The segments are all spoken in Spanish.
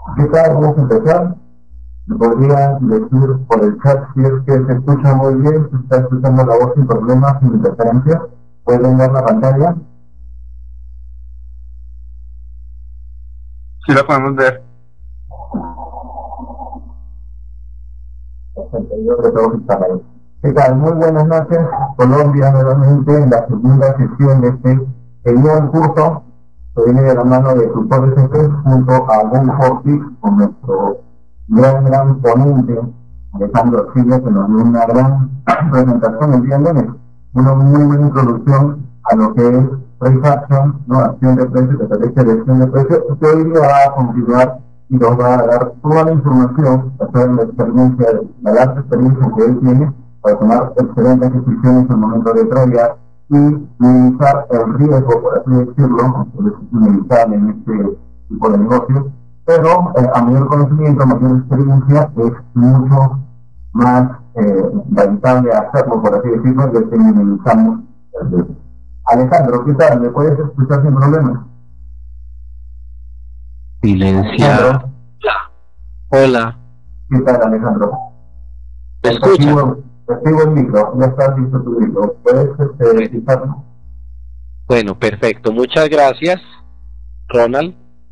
¿Qué tal? Vamos a empezar. ¿Me podría decir por el chat si es que se escucha muy bien, si está escuchando la voz sin problemas, sin interferencia? ¿Pueden ver la pantalla? Sí, la podemos ver. Perfecto, yo creo que todos están ahí. ¿Qué tal? Muy buenas noches. Colombia, nuevamente en la segunda sesión de este genial curso que viene de la mano de Tutores FP junto a Gun Fortis con nuestro gran ponente Alejandro Arcilla, que nos dio una gran presentación el día lunes, una muy buena introducción a lo que es price action, ¿no? Acción de precios, estrategia de acción de precios, que hoy día va a continuar y nos va a dar toda la información basada en la experiencia, la larga experiencia que él tiene para tomar excelentes decisiones en el momento de tradear y minimizar el riesgo, por así decirlo, que es inevitable en este tipo de negocios, pero a mayor conocimiento, a mayor experiencia, es mucho más rentable hacerlo, por así decirlo, y que minimizamos el riesgo. Alejandro, ¿qué tal? ¿Me puedes escuchar sin problemas? Silenciar. Hola. ¿Qué tal, Alejandro? ¿Me escuchas? Activo el micro, ya está listo tu micro. ¿Puedes citarlo? Bueno, perfecto. Muchas gracias, Ronald.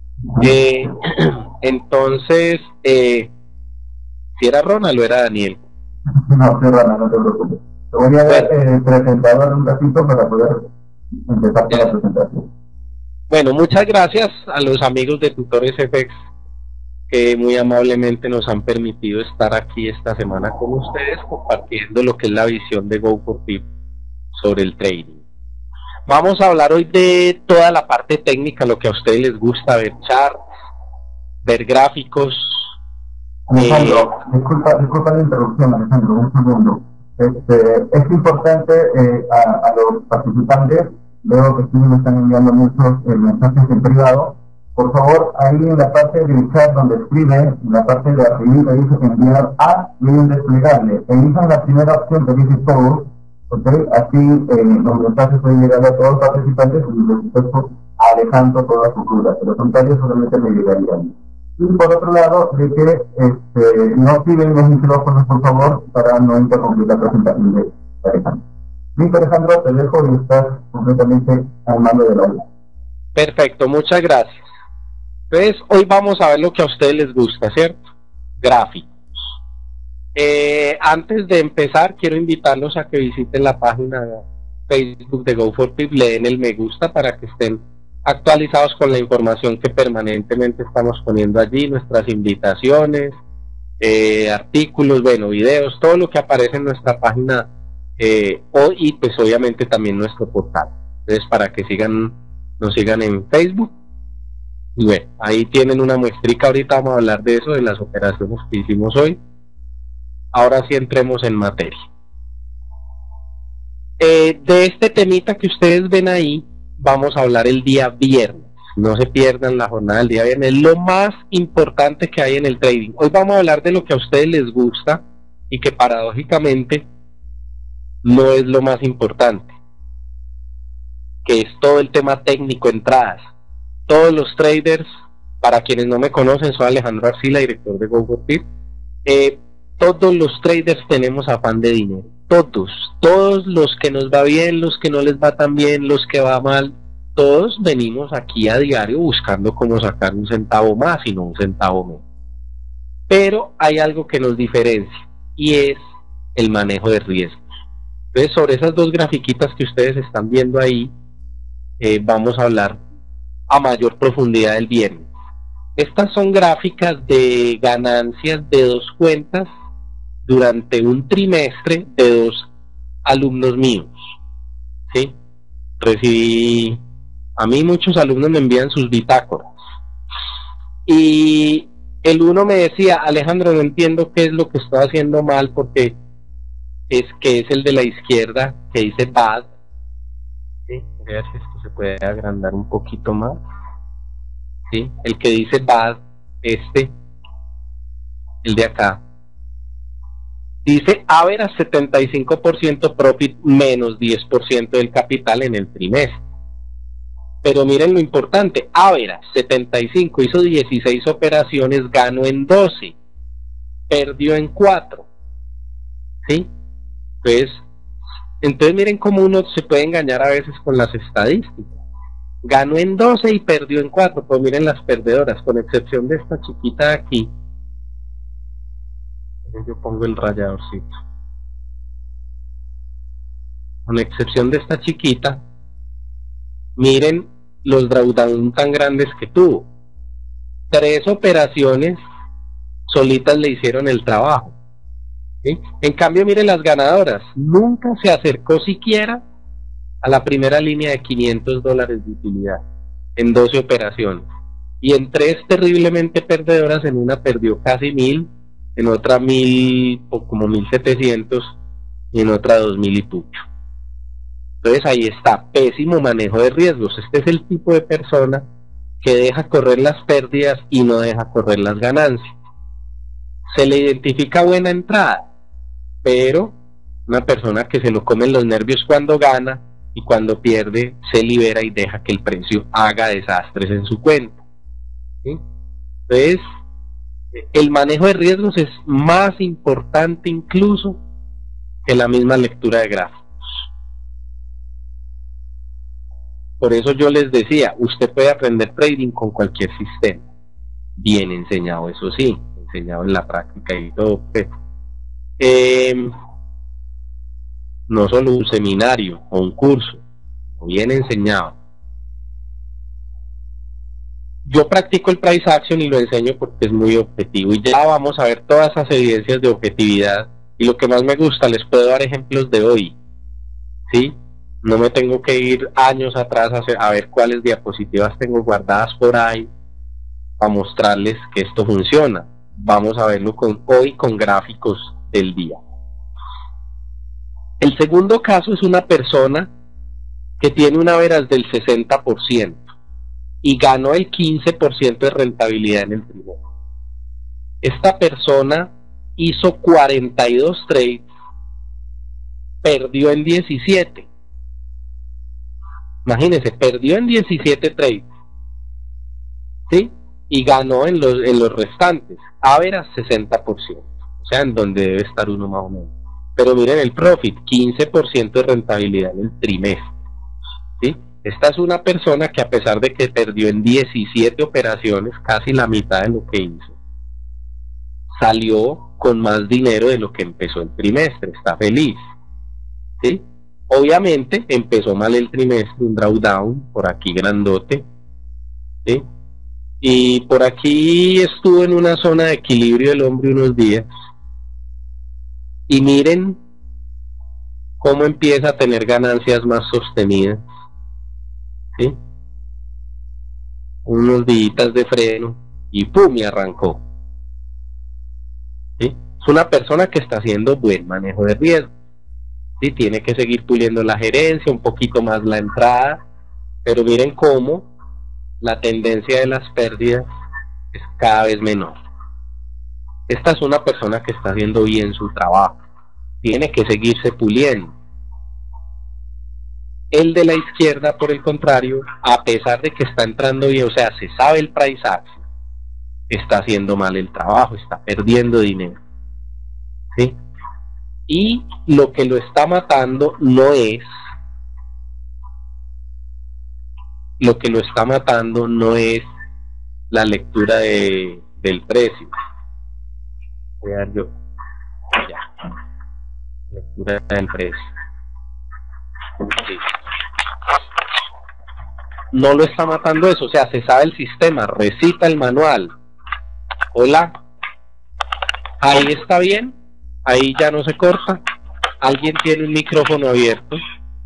Entonces, ¿si era Ronald o era Daniel? No, sí, Ronald, no te preocupes. Te voy a dar presentador un ratito para poder empezar con la presentación. Bueno, muchas gracias a los amigos de Tutores FX que muy amablemente nos han permitido estar aquí esta semana con ustedes compartiendo lo que es la visión de Go4Pip sobre el trading. Vamos a hablar hoy de toda la parte técnica, lo que a ustedes les gusta, ver charts, ver gráficos. Alejandro, disculpa la interrupción, Alejandro, un segundo. Es importante a los participantes, veo que sí me están enviando muchos mensajes en privado. Por favor, ahí en la parte del chat donde escribe, en la parte de arriba dice enviar a y un desplegable. Elijan la primera opción que dice todo, ¿ok? Así los mensajes pueden llegar a todos los participantes y por supuesto alejando todas sus dudas. Pero son tales solamente me llegarían. Y por otro lado, de que no activen los micrófonos, por favor, para no interrumpir la presentación de Alejandro. Listo, Alejandro, te dejo y estás completamente al mando del audio. Perfecto, muchas gracias. Entonces, hoy vamos a ver lo que a ustedes les gusta, ¿cierto? Gráficos. Antes de empezar, quiero invitarlos a que visiten la página de Facebook de Go4Pip, le den el me gusta para que estén actualizados con la información que permanentemente estamos poniendo allí, nuestras invitaciones, artículos, bueno, videos, todo lo que aparece en nuestra página y pues obviamente también nuestro portal. Entonces, para que nos sigan en Facebook. Y bueno, ahí tienen una muestrica. Ahorita vamos a hablar de eso, de las operaciones que hicimos hoy. Ahora sí entremos en materia. De este temita que ustedes ven ahí, vamos a hablar el día viernes. No se pierdan la jornada del día viernes. Lo más importante que hay en el trading. Hoy vamos a hablar de lo que a ustedes les gusta y que paradójicamente no es lo más importante, que es todo el tema técnico, entradas. Todos los traders, para quienes no me conocen, soy Alejandro Arcilla, director de Go4Pip. Todos los traders tenemos afán de dinero. Todos los que nos va bien, los que no les va tan bien, los que va mal, todos venimos aquí a diario buscando cómo sacar un centavo más y no un centavo menos. Pero hay algo que nos diferencia y es el manejo de riesgos. Entonces, sobre esas dos grafiquitas que ustedes están viendo ahí, vamos a hablar a mayor profundidad el viernes. Estas son gráficas de ganancias de dos cuentas durante un trimestre de dos alumnos míos, ¿sí? Recibí, a mí muchos alumnos me envían sus bitácoras y el uno me decía, Alejandro, no entiendo qué es lo que estoy haciendo mal, porque es el de la izquierda que dice bad. ¿Sí? Voy a ver si esto se puede agrandar un poquito más. ¿Sí? El que dice bad, el de acá, dice average 75% profit menos 10% del capital en el trimestre. Pero miren lo importante, Ávera, 75, hizo 16 operaciones, ganó en 12, perdió en 4, ¿sí? Entonces miren cómo uno se puede engañar a veces con las estadísticas. Ganó en 12 y perdió en 4, pues miren las perdedoras, con excepción de esta chiquita de aquí. Yo pongo el rayadorcito. Con excepción de esta chiquita, miren los drawdown tan grandes que tuvo. 3 operaciones solitas le hicieron el trabajo, ¿sí? En cambio, miren las ganadoras, nunca se acercó siquiera a la primera línea de $500 de utilidad en 12 operaciones. Y en 3 terriblemente perdedoras, en una perdió casi 1000, en otra 1000 o como 1700 y en otra 2000 y pucho. Entonces ahí está, pésimo manejo de riesgos. Este es el tipo de persona que deja correr las pérdidas y no deja correr las ganancias. Se le identifica buena entrada, pero una persona que se lo comen los nervios cuando gana y cuando pierde se libera y deja que el precio haga desastres en su cuenta, ¿sí? Entonces el manejo de riesgos es más importante incluso que la misma lectura de gráficos. Por eso yo les decía, usted puede aprender trading con cualquier sistema, bien enseñado, eso sí, enseñado en la práctica y todo, pues. No solo un seminario o un curso, bien enseñado. Yo practico el price action y lo enseño porque es muy objetivo, y ya vamos a ver todas esas evidencias de objetividad, y lo que más me gusta, les puedo dar ejemplos de hoy, ¿sí? No me tengo que ir años atrás a ver cuáles diapositivas tengo guardadas por ahí para mostrarles que esto funciona. Vamos a verlo hoy con gráficos del día. El segundo caso es una persona que tiene una veras del 60% y ganó el 15% de rentabilidad en el primero. Esta persona hizo 42 trades, perdió en 17. Imagínense, perdió en 17 trades, ¿sí? Y ganó en los restantes, a veras 60%, o sea, en donde debe estar uno más o menos. Pero miren el profit, 15% de rentabilidad en el trimestre, ¿sí? Esta es una persona que, a pesar de que perdió en 17 operaciones, casi la mitad de lo que hizo, salió con más dinero de lo que empezó el trimestre, está feliz, ¿sí? Obviamente empezó mal el trimestre, un drawdown por aquí grandote, ¿sí? Y por aquí estuvo en una zona de equilibrio el hombre unos días, y miren cómo empieza a tener ganancias más sostenidas, ¿sí? Unos días de freno y ¡pum! Y arrancó, ¿sí? Es una persona que está haciendo buen manejo de riesgo, ¿sí? Tiene que seguir puliendo la gerencia, un poquito más la entrada, pero miren cómo la tendencia de las pérdidas es cada vez menor. Esta es una persona que está haciendo bien su trabajo, tiene que seguirse puliendo. El de la izquierda, por el contrario, a pesar de que está entrando bien, o sea, se sabe el price action, está haciendo mal el trabajo, está perdiendo dinero, ¿sí? Y lo que lo está matando no es la lectura del precio. Voy a dar yo ya, lectura del precio. Sí. No lo está matando eso, o sea, se sabe el sistema, recita el manual. Hola, ahí está bien, ahí ya no se corta. Alguien tiene un micrófono abierto.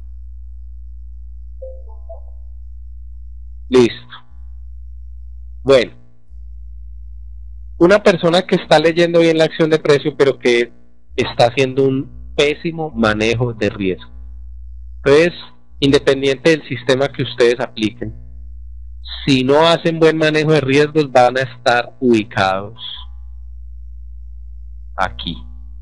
Listo. Bueno, una persona que está leyendo bien la acción de precio, pero que está haciendo un pésimo manejo de riesgo. Entonces, independiente del sistema que ustedes apliquen, si no hacen buen manejo de riesgos, van a estar ubicados aquí.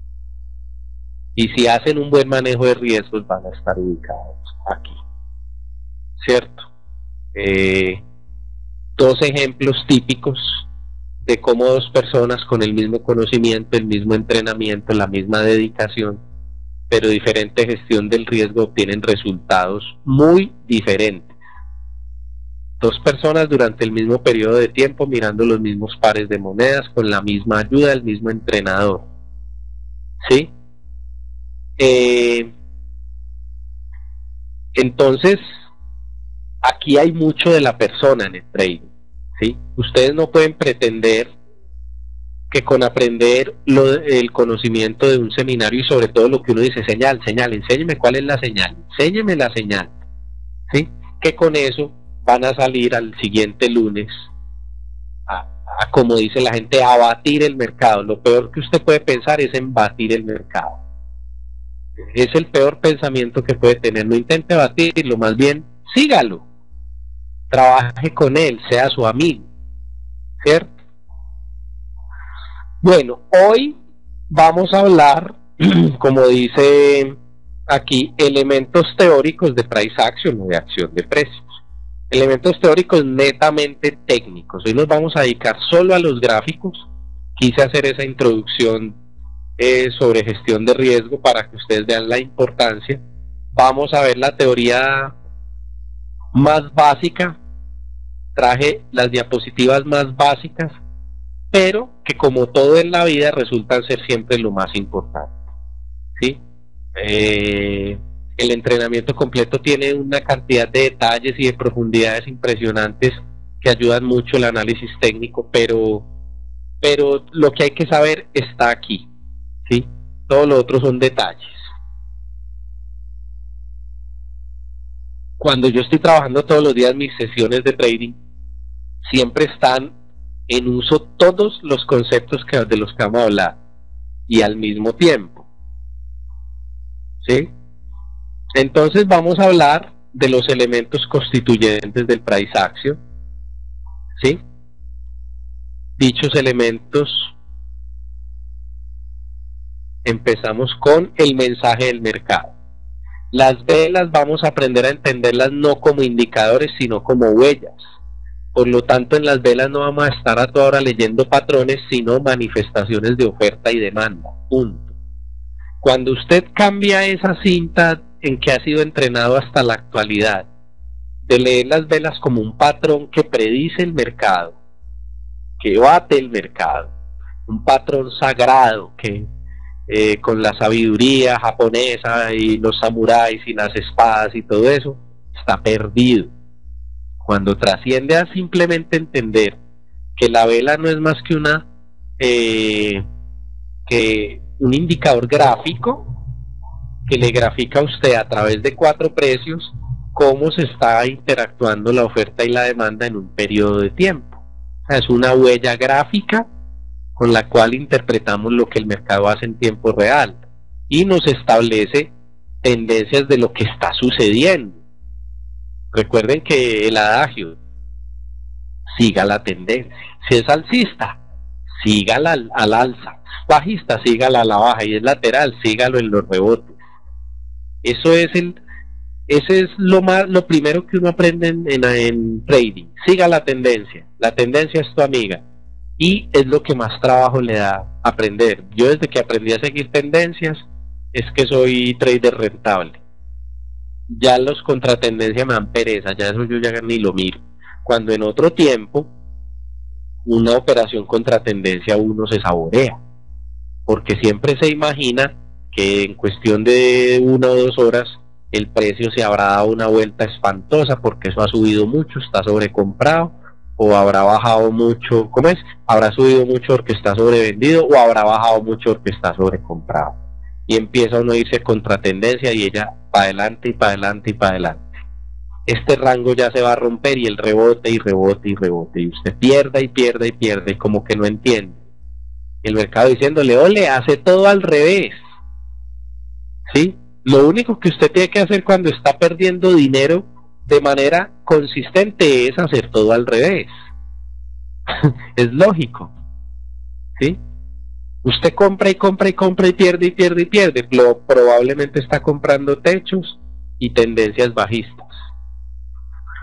Y si hacen un buen manejo de riesgos, van a estar ubicados aquí, ¿cierto? Dos ejemplos típicos de cómo dos personas con el mismo conocimiento, el mismo entrenamiento, la misma dedicación, pero diferente gestión del riesgo, obtienen resultados muy diferentes. Dos personas durante el mismo periodo de tiempo mirando los mismos pares de monedas con la misma ayuda del mismo entrenador. ¿Sí? Entonces, aquí hay mucho de la persona en el trading. ¿Sí? Ustedes no pueden pretender que con aprender el conocimiento de un seminario y sobre todo lo que uno dice, señal, enséñeme cuál es la señal, enséñeme la señal, ¿sí? Que con eso van a salir al siguiente lunes como dice la gente, a batir el mercado. Lo peor que usted puede pensar es en batir el mercado. Es el peor pensamiento que puede tener. No intente batirlo, más bien sígalo, trabaje con él, sea su amigo, ¿cierto? Bueno, hoy vamos a hablar, como dice aquí, elementos teóricos de price action o de acción de precios. Elementos teóricos netamente técnicos. Hoy nos vamos a dedicar solo a los gráficos. Quise hacer esa introducción sobre gestión de riesgo para que ustedes vean la importancia. Vamos a ver la teoría más básica. Traje las diapositivas más básicas, pero que como todo en la vida resultan ser siempre lo más importante, ¿sí? El entrenamiento completo tiene una cantidad de detalles y de profundidades impresionantes que ayudan mucho el análisis técnico, pero lo que hay que saber está aquí, ¿sí? Todo lo otro son detalles. Cuando yo estoy trabajando todos los días mis sesiones de trading, siempre están en uso todos los conceptos de los que vamos a hablar y al mismo tiempo, ¿sí? Entonces vamos a hablar de los elementos constituyentes del price action, ¿sí? Dichos elementos, empezamos con el mensaje del mercado. Las velas vamos a aprender a entenderlas no como indicadores, sino como huellas. Por lo tanto, en las velas no vamos a estar a toda hora leyendo patrones, sino manifestaciones de oferta y demanda. Punto. Cuando usted cambia esa cinta en que ha sido entrenado hasta la actualidad, de leer las velas como un patrón que predice el mercado, que bate el mercado, un patrón sagrado que con la sabiduría japonesa y los samuráis y las espadas y todo eso, está perdido. Cuando trasciende a simplemente entender que la vela no es más que un indicador gráfico que le grafica a usted a través de 4 precios cómo se está interactuando la oferta y la demanda en un periodo de tiempo. O sea, es una huella gráfica con la cual interpretamos lo que el mercado hace en tiempo real y nos establece tendencias de lo que está sucediendo. Recuerden que el adagio, siga la tendencia. Si es alcista, sígala al alza. Bajista, sígala a la baja. Y es lateral, sígalo en los rebotes. Ese es lo primero que uno aprende en trading. Siga la tendencia. La tendencia es tu amiga. Y es lo que más trabajo le da aprender. Yo desde que aprendí a seguir tendencias es que soy trader rentable. Ya los contratendencias me dan pereza, ya eso yo ya ni lo miro. Cuando en otro tiempo una operación contratendencia uno se saborea, porque siempre se imagina que en cuestión de 1 o 2 horas el precio se habrá dado una vuelta espantosa porque eso ha subido mucho, está sobrecomprado, o habrá bajado mucho, ¿cómo es? Habrá subido mucho porque está sobrevendido, o habrá bajado mucho porque está sobrecomprado. Y empieza uno a irse contra tendencia y ella para adelante y para adelante y para adelante. Este rango ya se va a romper y el rebote y rebote y rebote. Y usted pierda y pierda y pierde, como que no entiende. El mercado diciéndole, ole, hace todo al revés. ¿Sí? Lo único que usted tiene que hacer cuando está perdiendo dinero de manera consistente es hacer todo al revés. Es lógico. ¿Sí? Usted compra y compra y compra y pierde y pierde y pierde. Probablemente está comprando techos y tendencias bajistas.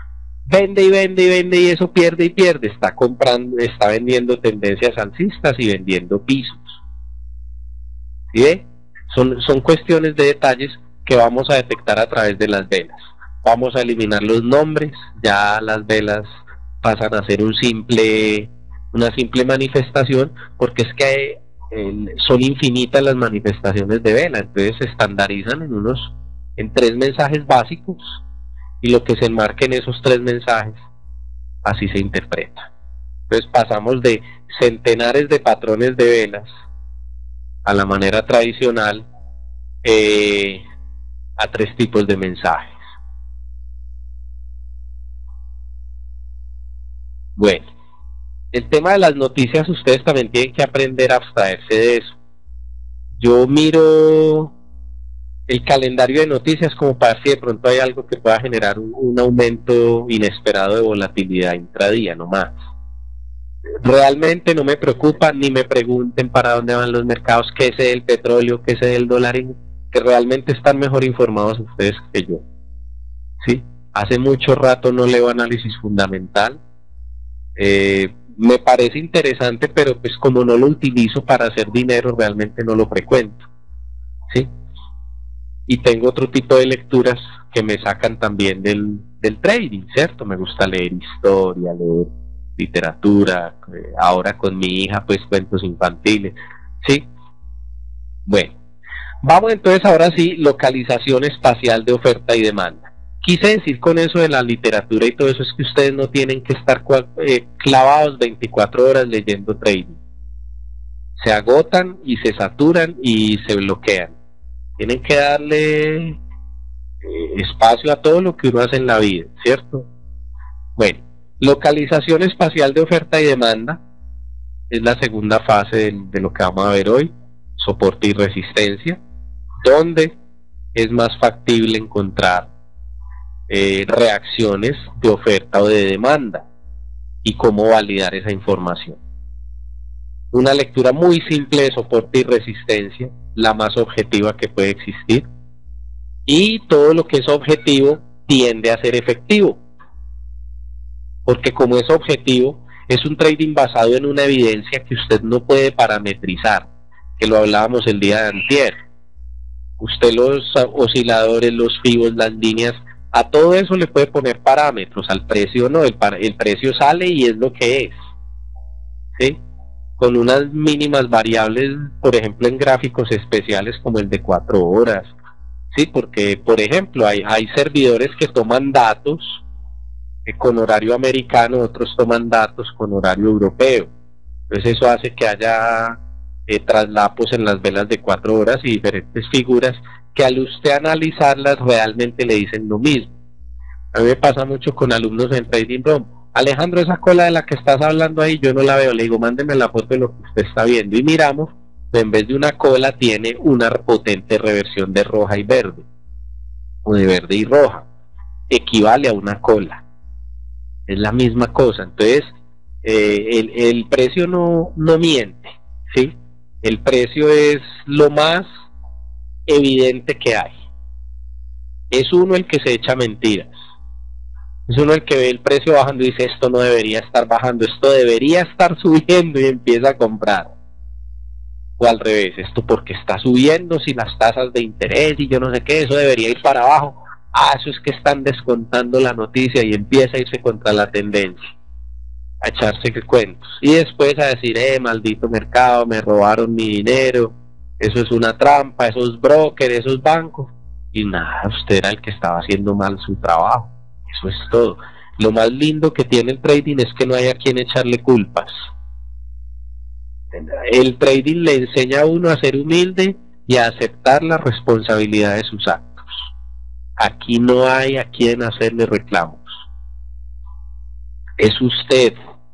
vende y vende y vende y eso pierde y pierde, está comprando, está vendiendo tendencias alcistas y vendiendo pisos. ¿Sí ve? Son cuestiones de detalles que vamos a detectar a través de las velas. Vamos a eliminar los nombres, ya las velas pasan a ser una simple manifestación, porque es que son infinitas las manifestaciones de vela, entonces se estandarizan en 3 mensajes básicos, y lo que se enmarque en esos 3 mensajes, así se interpreta. Entonces pasamos de centenares de patrones de velas a la manera tradicional, a 3 tipos de mensajes. Bueno, el tema de las noticias, ustedes también tienen que aprender a abstraerse de eso. Yo miro el calendario de noticias como para ver si de pronto hay algo que pueda generar un aumento inesperado de volatilidad intradía, no más. Realmente no me preocupa, ni me pregunten para dónde van los mercados, qué sé del petróleo, qué sé del dólar, que realmente están mejor informados ustedes que yo. ¿Sí? Hace mucho rato no leo análisis fundamental. Me parece interesante, pero pues como no lo utilizo para hacer dinero, realmente no lo frecuento. ¿Sí? Y tengo otro tipo de lecturas que me sacan también del trading, ¿cierto? Me gusta leer historia, leer literatura, ahora con mi hija pues cuentos infantiles, ¿sí? Bueno, vamos entonces ahora sí, localización espacial de oferta y demanda. Quise decir con eso de la literatura y todo eso es que ustedes no tienen que estar clavados 24 horas leyendo trading. Se agotan y se saturan y se bloquean. Tienen que darle espacio a todo lo que uno hace en la vida, ¿cierto? Bueno, localización espacial de oferta y demanda es la segunda fase de lo que vamos a ver hoy, soporte y resistencia, donde es más factible encontrar reacciones de oferta o de demanda y cómo validar esa información. Una lectura muy simple de soporte y resistencia, la más objetiva que puede existir, y todo lo que es objetivo tiende a ser efectivo, porque como es objetivo, es un trading basado en una evidencia que usted no puede parametrizar, que lo hablábamos el día de antier. Usted los osciladores, los fibos, las líneas, a todo eso le puede poner parámetros, al precio no, el precio sale y es lo que es, ¿sí? Con unas mínimas variables, por ejemplo en gráficos especiales como el de 4 horas, ¿sí? Porque, por ejemplo, hay servidores que toman datos con horario americano, otros toman datos con horario europeo. Entonces eso hace que haya traslapos en las velas de 4 horas y diferentes figuras que al usted analizarlas realmente le dicen lo mismo. A mí me pasa mucho con alumnos en Trading Room. Alejandro, esa cola de la que estás hablando ahí, yo no la veo. Le digo, mándeme la foto de lo que usted está viendo. Y miramos, en vez de una cola, tiene una potente reversión de roja y verde, o de verde y roja. Equivale a una cola. Es la misma cosa. Entonces, el precio no miente, ¿sí? El precio es lo más evidente que hay. Es uno el que se echa mentiras. Es uno el que ve el precio bajando y dice, esto no debería estar bajando, esto debería estar subiendo, y empieza a comprar. O al revés, esto porque está subiendo si las tasas de interés y yo no sé qué, eso debería ir para abajo. Eso es que están descontando la noticia, y empieza a irse contra la tendencia, a echarse cuentos. Y después a decir, maldito mercado, me robaron mi dinero, eso es una trampa, esos brokers, esos bancos. Y nada, usted era el que estaba haciendo mal su trabajo. Eso es todo. Lo más lindo que tiene el trading es que no hay a quien echarle culpas. El trading le enseña a uno a ser humilde y a aceptar la responsabilidad de sus actos. Aquí no hay a quien hacerle reclamos. Es usted.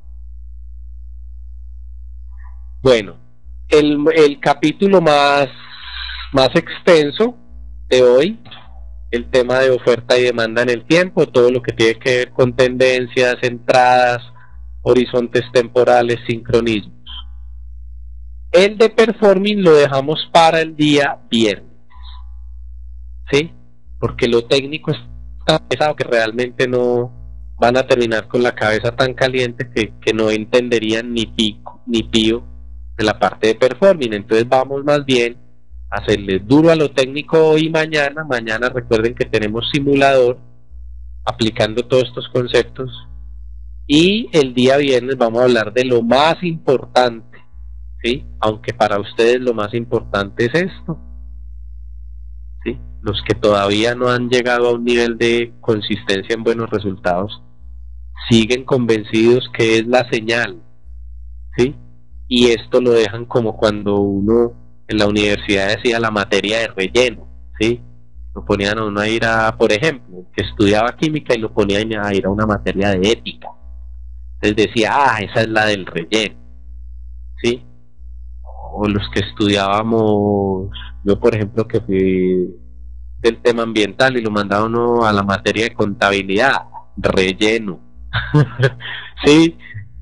Bueno, el capítulo más extenso de hoy, el tema de oferta y demanda en el tiempo, todo lo que tiene que ver con tendencias, entradas, horizontes temporales, sincronismos. El de performing lo dejamos para el día viernes, ¿sí? Porque lo técnico es tan pesado que realmente no van a terminar con la cabeza tan caliente que no entenderían ni pico ni pío de la parte de performing. Entonces vamos más bien a hacerle duro a lo técnico hoy y mañana. Mañana recuerden que tenemos simulador aplicando todos estos conceptos, y el día viernes vamos a hablar de lo más importante, ¿sí? Aunque para ustedes lo más importante es esto, ¿sí? Los que todavía no han llegado a un nivel de consistencia en buenos resultados siguen convencidos que es la señal, ¿sí? Y esto lo dejan como cuando uno en la universidad decía la materia de relleno, ¿sí? Lo ponían a uno a ir a, por ejemplo, que estudiaba química y lo ponían a ir a una materia de ética. Entonces decía, esa es la del relleno, ¿sí? O los que estudiábamos, yo por ejemplo que fui del tema ambiental y lo mandaba uno a la materia de contabilidad, relleno. ¿Sí?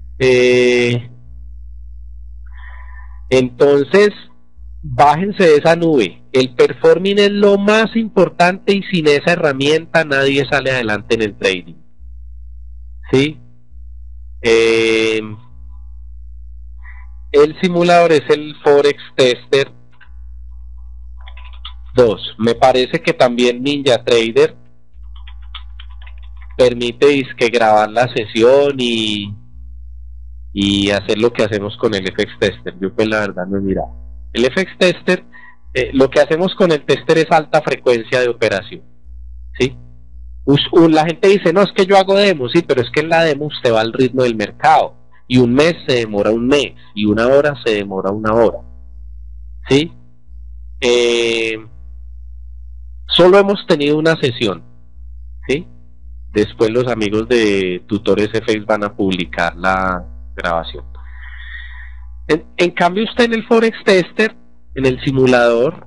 Entonces, bájense de esa nube. El performing es lo más importante y sin esa herramienta nadie sale adelante en el trading. ¿Sí? El simulador es el Forex Tester 2. Me parece que también NinjaTrader permite grabar la sesión y hacer lo que hacemos con el FX Tester. Yo pues la verdad no he mirado. El FX Tester, lo que hacemos con el tester es alta frecuencia de operación, ¿sí? La gente dice, no, es que yo hago demo, sí, pero es que en la demo usted va al ritmo del mercado, y un mes se demora un mes, y una hora se demora una hora, ¿sí? Solo hemos tenido una sesión, ¿sí? Después los amigos de Tutores FX van a publicar la grabación. En cambio usted en el Forex Tester, en el simulador,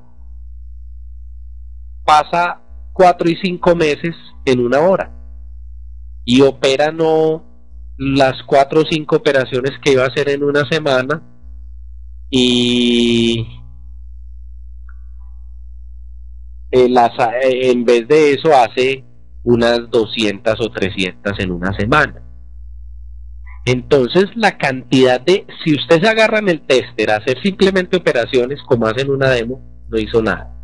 pasa 4 y 5 meses en una hora y opera no las 4 o 5 operaciones que iba a hacer en una semana, y en vez de eso hace unas 200 o 300 en una semana. Entonces la cantidad de, si usted se agarra en el tester a hacer simplemente operaciones como hacen una demo, no hizo nada.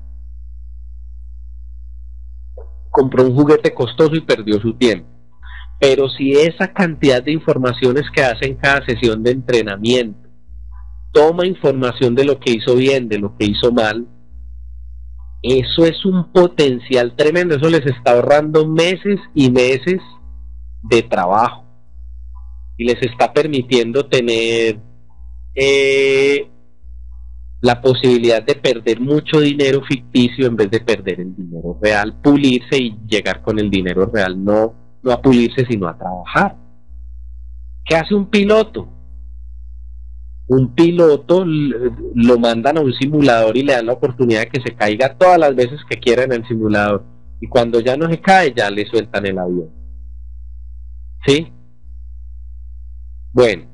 Compró un juguete costoso y perdió su tiempo. Pero si esa cantidad de informaciones que hace en cada sesión de entrenamiento toma información de lo que hizo bien, de lo que hizo mal, eso es un potencial tremendo. Eso les está ahorrando meses y meses de trabajo y les está permitiendo tener la posibilidad de perder mucho dinero ficticio en vez de perder el dinero real, pulirse y llegar con el dinero real, no a pulirse sino a trabajar. ¿Qué hace un piloto? Un piloto lo mandan a un simulador y le dan la oportunidad de que se caiga todas las veces que quiera en el simulador, y cuando ya no se cae ya le sueltan el avión, ¿sí? Bueno,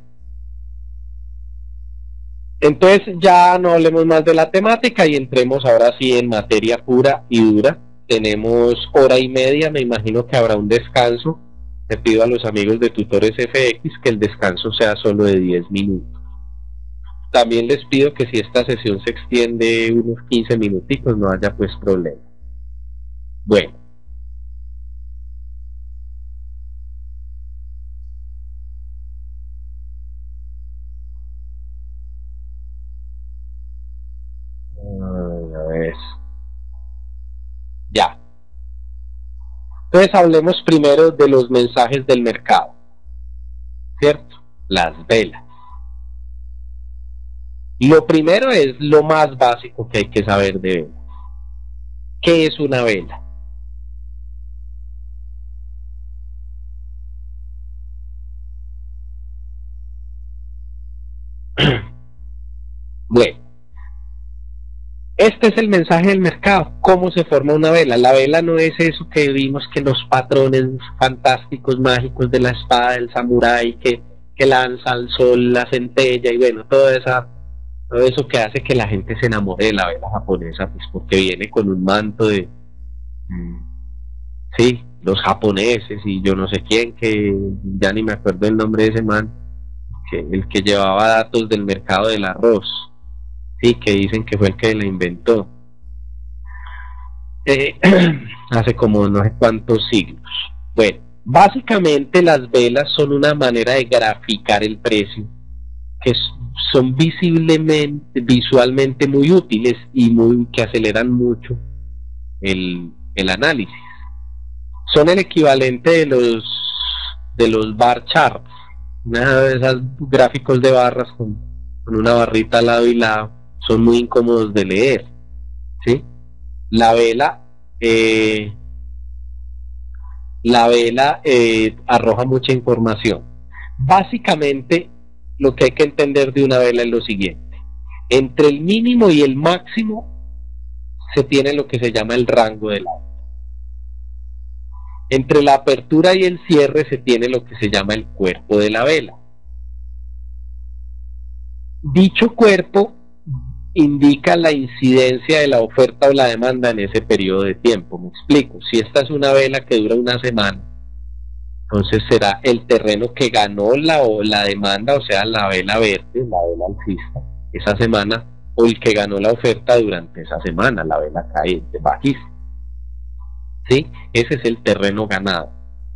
entonces ya no hablemos más de la temática y entremos ahora sí en materia pura y dura. Tenemos hora y media, me imagino que habrá un descanso. Le pido a los amigos de Tutores FX que el descanso sea solo de 10 minutos. También les pido que si esta sesión se extiende unos 15 minuticos no haya pues problema. Bueno. A ver. Ya. Entonces hablemos primero de los mensajes del mercado, ¿cierto? Las velas. Lo primero es lo más básico que hay que saber de velas. ¿Qué es una vela? Bueno, este es el mensaje del mercado. ¿Cómo se forma una vela? La vela no es eso que vimos, que los patrones fantásticos, mágicos de la espada del samurái que lanza al sol la centella, y bueno, todo eso que hace que la gente se enamore de la vela japonesa, pues porque viene con un manto de sí, los japoneses y yo no sé quién, que ya ni me acuerdo el nombre de ese man, que el que llevaba datos del mercado del arroz, sí, que dicen que fue el que la inventó, eh, hace como no sé cuántos siglos. Bueno, básicamente las velas son una manera de graficar el precio, que son visualmente muy útiles y que aceleran mucho el análisis. Son el equivalente de los bar charts, una de esas gráficos de barras con una barrita al lado y lado, son muy incómodos de leer, ¿sí? La vela arroja mucha información. Básicamente, lo que hay que entender de una vela es lo siguiente: entre el mínimo y el máximo se tiene lo que se llama el rango de la vela. Entre la apertura y el cierre se tiene lo que se llama el cuerpo de la vela. Dicho cuerpo indica la incidencia de la oferta o la demanda en ese periodo de tiempo. Me explico: si esta es una vela que dura una semana, entonces será el terreno que ganó la demanda, o sea, la vela verde, la vela alcista, esa semana, o el que ganó la oferta durante esa semana, la vela caída, bajista. ¿Sí? Ese es el terreno ganado.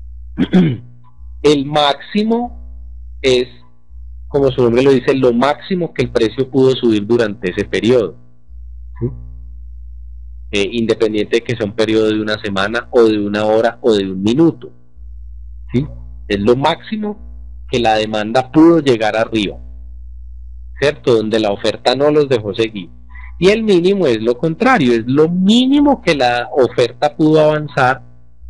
El máximo es, como su nombre lo dice, lo máximo que el precio pudo subir durante ese periodo, ¿sí? Independiente de que sea un periodo de una semana o de una hora o de un minuto, ¿sí? Es lo máximo que la demanda pudo llegar arriba, ¿cierto? Donde la oferta no los dejó seguir. Y el mínimo es lo contrario, es lo mínimo que la oferta pudo avanzar,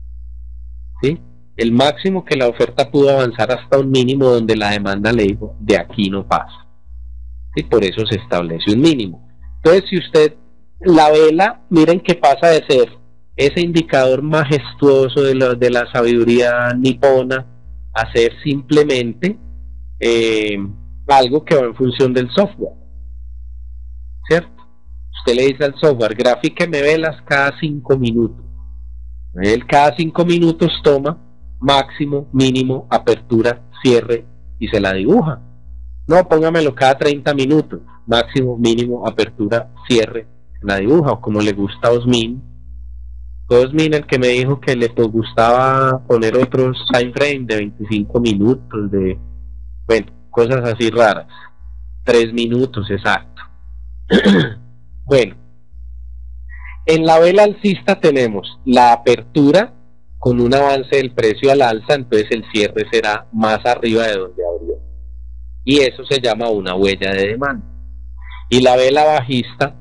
¿sí? El máximo que la oferta pudo avanzar hasta un mínimo donde la demanda le dijo, de aquí no pasa. Y por eso se establece un mínimo. Entonces, si usted, la vela, miren que pasa de ser ese indicador majestuoso de la sabiduría nipona a ser simplemente algo que va en función del software, ¿cierto? Usted le dice al software, grafíqueme velas cada 5 minutos. Él cada 5 minutos toma máximo, mínimo, apertura, cierre y se la dibuja. No, póngamelo cada 30 minutos, máximo, mínimo, apertura, cierre, se la dibuja. O como le gusta a Osmin, el que me dijo que le gustaba poner otros time frame de 25 minutos, de, bueno, cosas así raras. 3 minutos, exacto. Bueno, en la vela alcista tenemos la apertura con un avance del precio al alza, entonces el cierre será más arriba de donde abrió. Y eso se llama una huella de demanda. Y la vela bajista,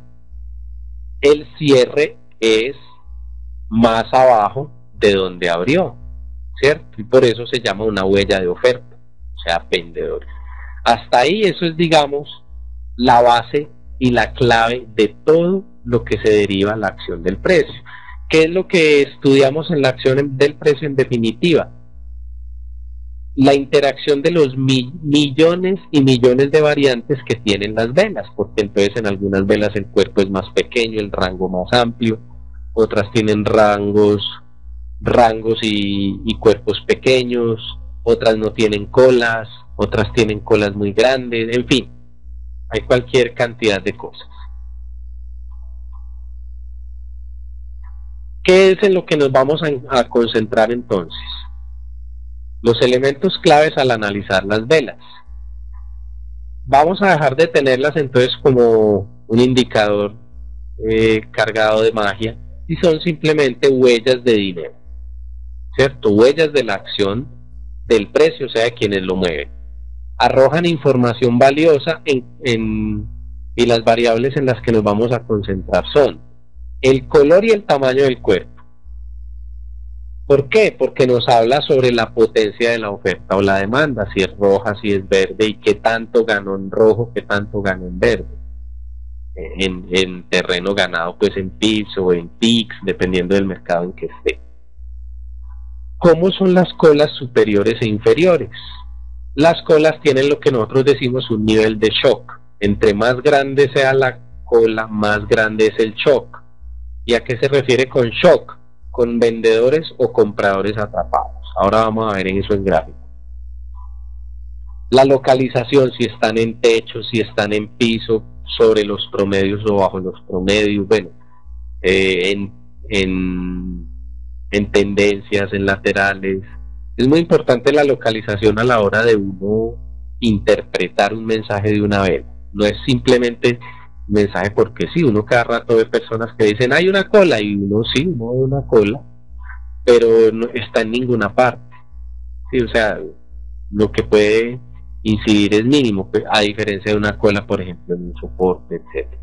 el cierre es más abajo de donde abrió, ¿cierto? Y por eso se llama una huella de oferta, o sea, vendedores. Hasta ahí eso es, digamos, la base y la clave de todo lo que se deriva en la acción del precio. ¿Qué es lo que estudiamos en la acción del precio en definitiva? La interacción de los millones y millones de variantes que tienen las velas, porque entonces en algunas velas el cuerpo es más pequeño, el rango más amplio, otras tienen rangos y cuerpos pequeños, otras no tienen colas, otras tienen colas muy grandes, en fin, hay cualquier cantidad de cosas. ¿Qué es en lo que nos vamos a concentrar entonces? Los elementos claves al analizar las velas. Vamos a dejar de tenerlas entonces como un indicador cargado de magia, y son simplemente huellas de dinero, ¿cierto? Huellas de la acción del precio, o sea, de quienes lo mueven. Arrojan información valiosa y las variables en las que nos vamos a concentrar son el color y el tamaño del cuerpo. ¿Por qué? Porque nos habla sobre la potencia de la oferta o la demanda, si es roja, si es verde, y qué tanto ganó en rojo, qué tanto ganó en verde. En terreno ganado, pues en pips o en ticks, dependiendo del mercado en que esté. ¿Cómo son las colas superiores e inferiores? Las colas tienen lo que nosotros decimos un nivel de shock. Entre más grande sea la cola, más grande es el shock. ¿Y a qué se refiere con shock? con vendedores o compradores atrapados. Ahora vamos a ver en eso en gráfico. La localización, si están en techo, si están en piso, sobre los promedios o bajo los promedios, bueno, en, en tendencias, en laterales. Es muy importante la localización a la hora de uno interpretar un mensaje de una vela. No es simplemente un mensaje porque sí, uno cada rato ve personas que dicen hay una cola y uno sí, uno ve una cola, pero no está en ninguna parte. Sí, o sea, lo que puede incidir es mínimo, a diferencia de una cola, por ejemplo, en un soporte, etcétera.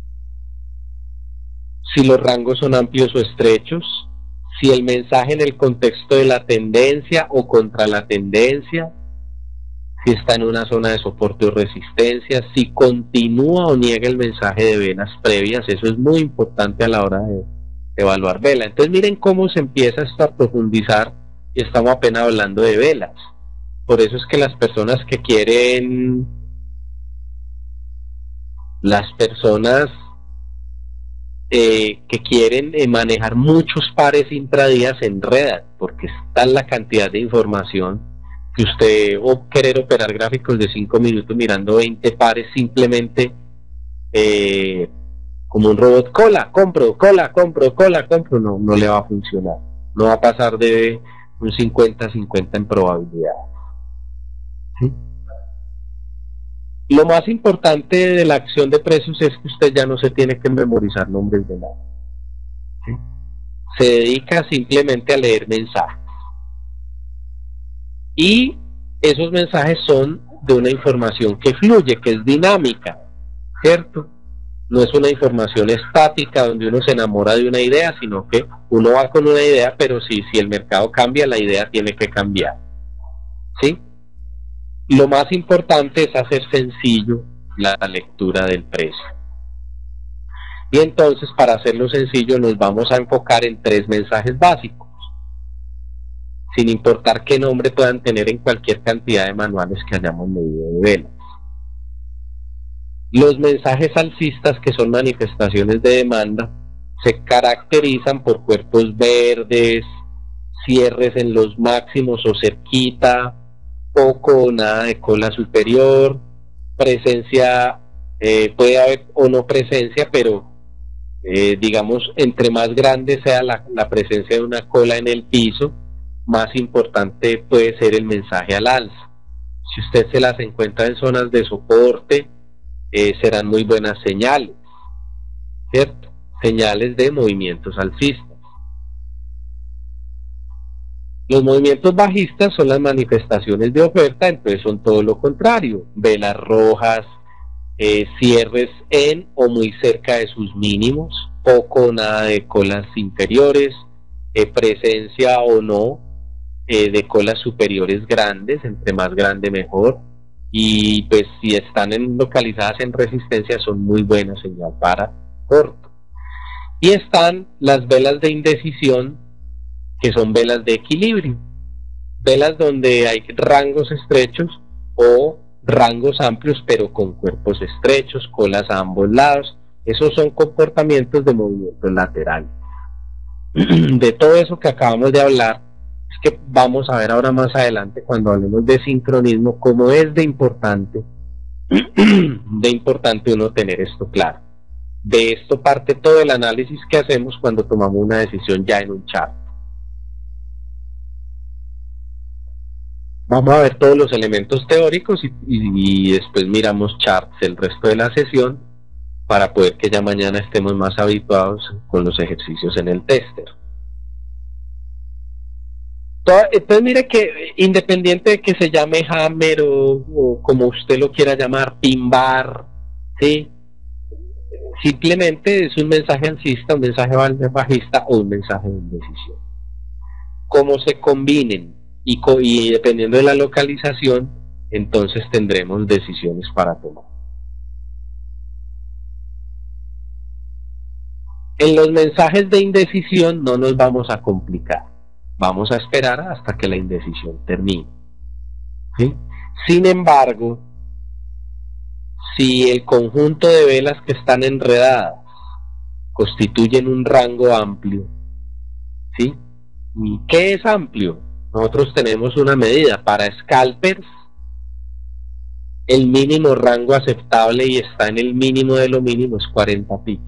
Si los rangos son amplios o estrechos, si el mensaje en el contexto de la tendencia o contra la tendencia, si está en una zona de soporte o resistencia, si continúa o niega el mensaje de velas previas, eso es muy importante a la hora de evaluar vela. Entonces miren cómo se empieza esto a profundizar y estamos apenas hablando de velas. Por eso es que las personas que quieren, manejar muchos pares intradías se enredan, porque está la cantidad de información que usted, o querer operar gráficos de 5 minutos mirando 20 pares simplemente como un robot, cola, compro, no le va a funcionar. No va a pasar de un 50-50 en probabilidad. ¿Sí? Lo más importante de la acción de precios es que usted ya no se tiene que memorizar nombres de nada. ¿Sí? Se dedica simplemente a leer mensajes. Y esos mensajes son de una información que fluye, que es dinámica, ¿cierto? No es una información estática donde uno se enamora de una idea, sino que uno va con una idea, pero si el mercado cambia, la idea tiene que cambiar. ¿Sí? Lo más importante es hacer sencillo la lectura del precio. Y entonces, para hacerlo sencillo, nos vamos a enfocar en 3 mensajes básicos, sin importar qué nombre puedan tener en cualquier cantidad de manuales que hayamos leído de velas. Los mensajes alcistas, que son manifestaciones de demanda, se caracterizan por cuerpos verdes, cierres en los máximos o cerquita, poco o nada de cola superior, presencia, puede haber o no presencia, pero digamos, entre más grande sea la presencia de una cola en el piso, más importante puede ser el mensaje al alza. Si usted se las encuentra en zonas de soporte, serán muy buenas señales, ¿cierto? Señales de movimientos alcistas. Los movimientos bajistas son las manifestaciones de oferta, entonces son todo lo contrario, velas rojas, cierres en o muy cerca de sus mínimos, poco o nada de colas inferiores, presencia o no de colas superiores grandes, entre más grande mejor, y pues si están localizadas en resistencia son muy buenas señal para corto. Y están las velas de indecisión, que son velas de equilibrio, velas donde hay rangos estrechos o rangos amplios pero con cuerpos estrechos, colas a ambos lados. Esos son comportamientos de movimientos laterales. De todo eso que acabamos de hablar, es que vamos a ver ahora más adelante cuando hablemos de sincronismo, cómo es de importante uno tener esto claro. De esto parte todo el análisis que hacemos cuando tomamos una decisión ya en un chart. Vamos a ver todos los elementos teóricos y después miramos charts el resto de la sesión para poder que ya mañana estemos más habituados con los ejercicios en el tester. Entonces mire que independiente de que se llame hammer o como usted lo quiera llamar, pin bar, ¿sí? Simplemente es un mensaje alcista, un mensaje bajista o un mensaje de indecisión. Como se combinen y dependiendo de la localización, entonces tendremos decisiones para tomar. En los mensajes de indecisión no nos vamos a complicar, vamos a esperar hasta que la indecisión termine, ¿sí? Sin embargo, si el conjunto de velas que están enredadas constituyen un rango amplio, ¿sí? ¿Y qué es amplio? Nosotros tenemos una medida para scalpers. El mínimo rango aceptable y está en el mínimo de lo mínimo es 40 pips.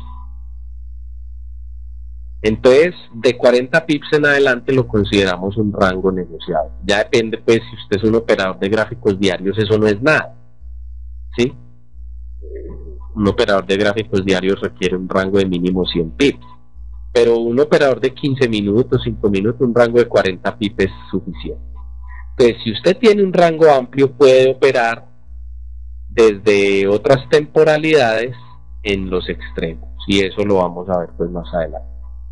Entonces, de 40 pips en adelante lo consideramos un rango negociable. Ya depende, pues, si usted es un operador de gráficos diarios, eso no es nada, ¿sí? Un operador de gráficos diarios requiere un rango de mínimo 100 pips. Pero un operador de 15 minutos, 5 minutos, un rango de 40 pips es suficiente. Entonces, si usted tiene un rango amplio, puede operar desde otras temporalidades en los extremos. Y eso lo vamos a ver pues más adelante.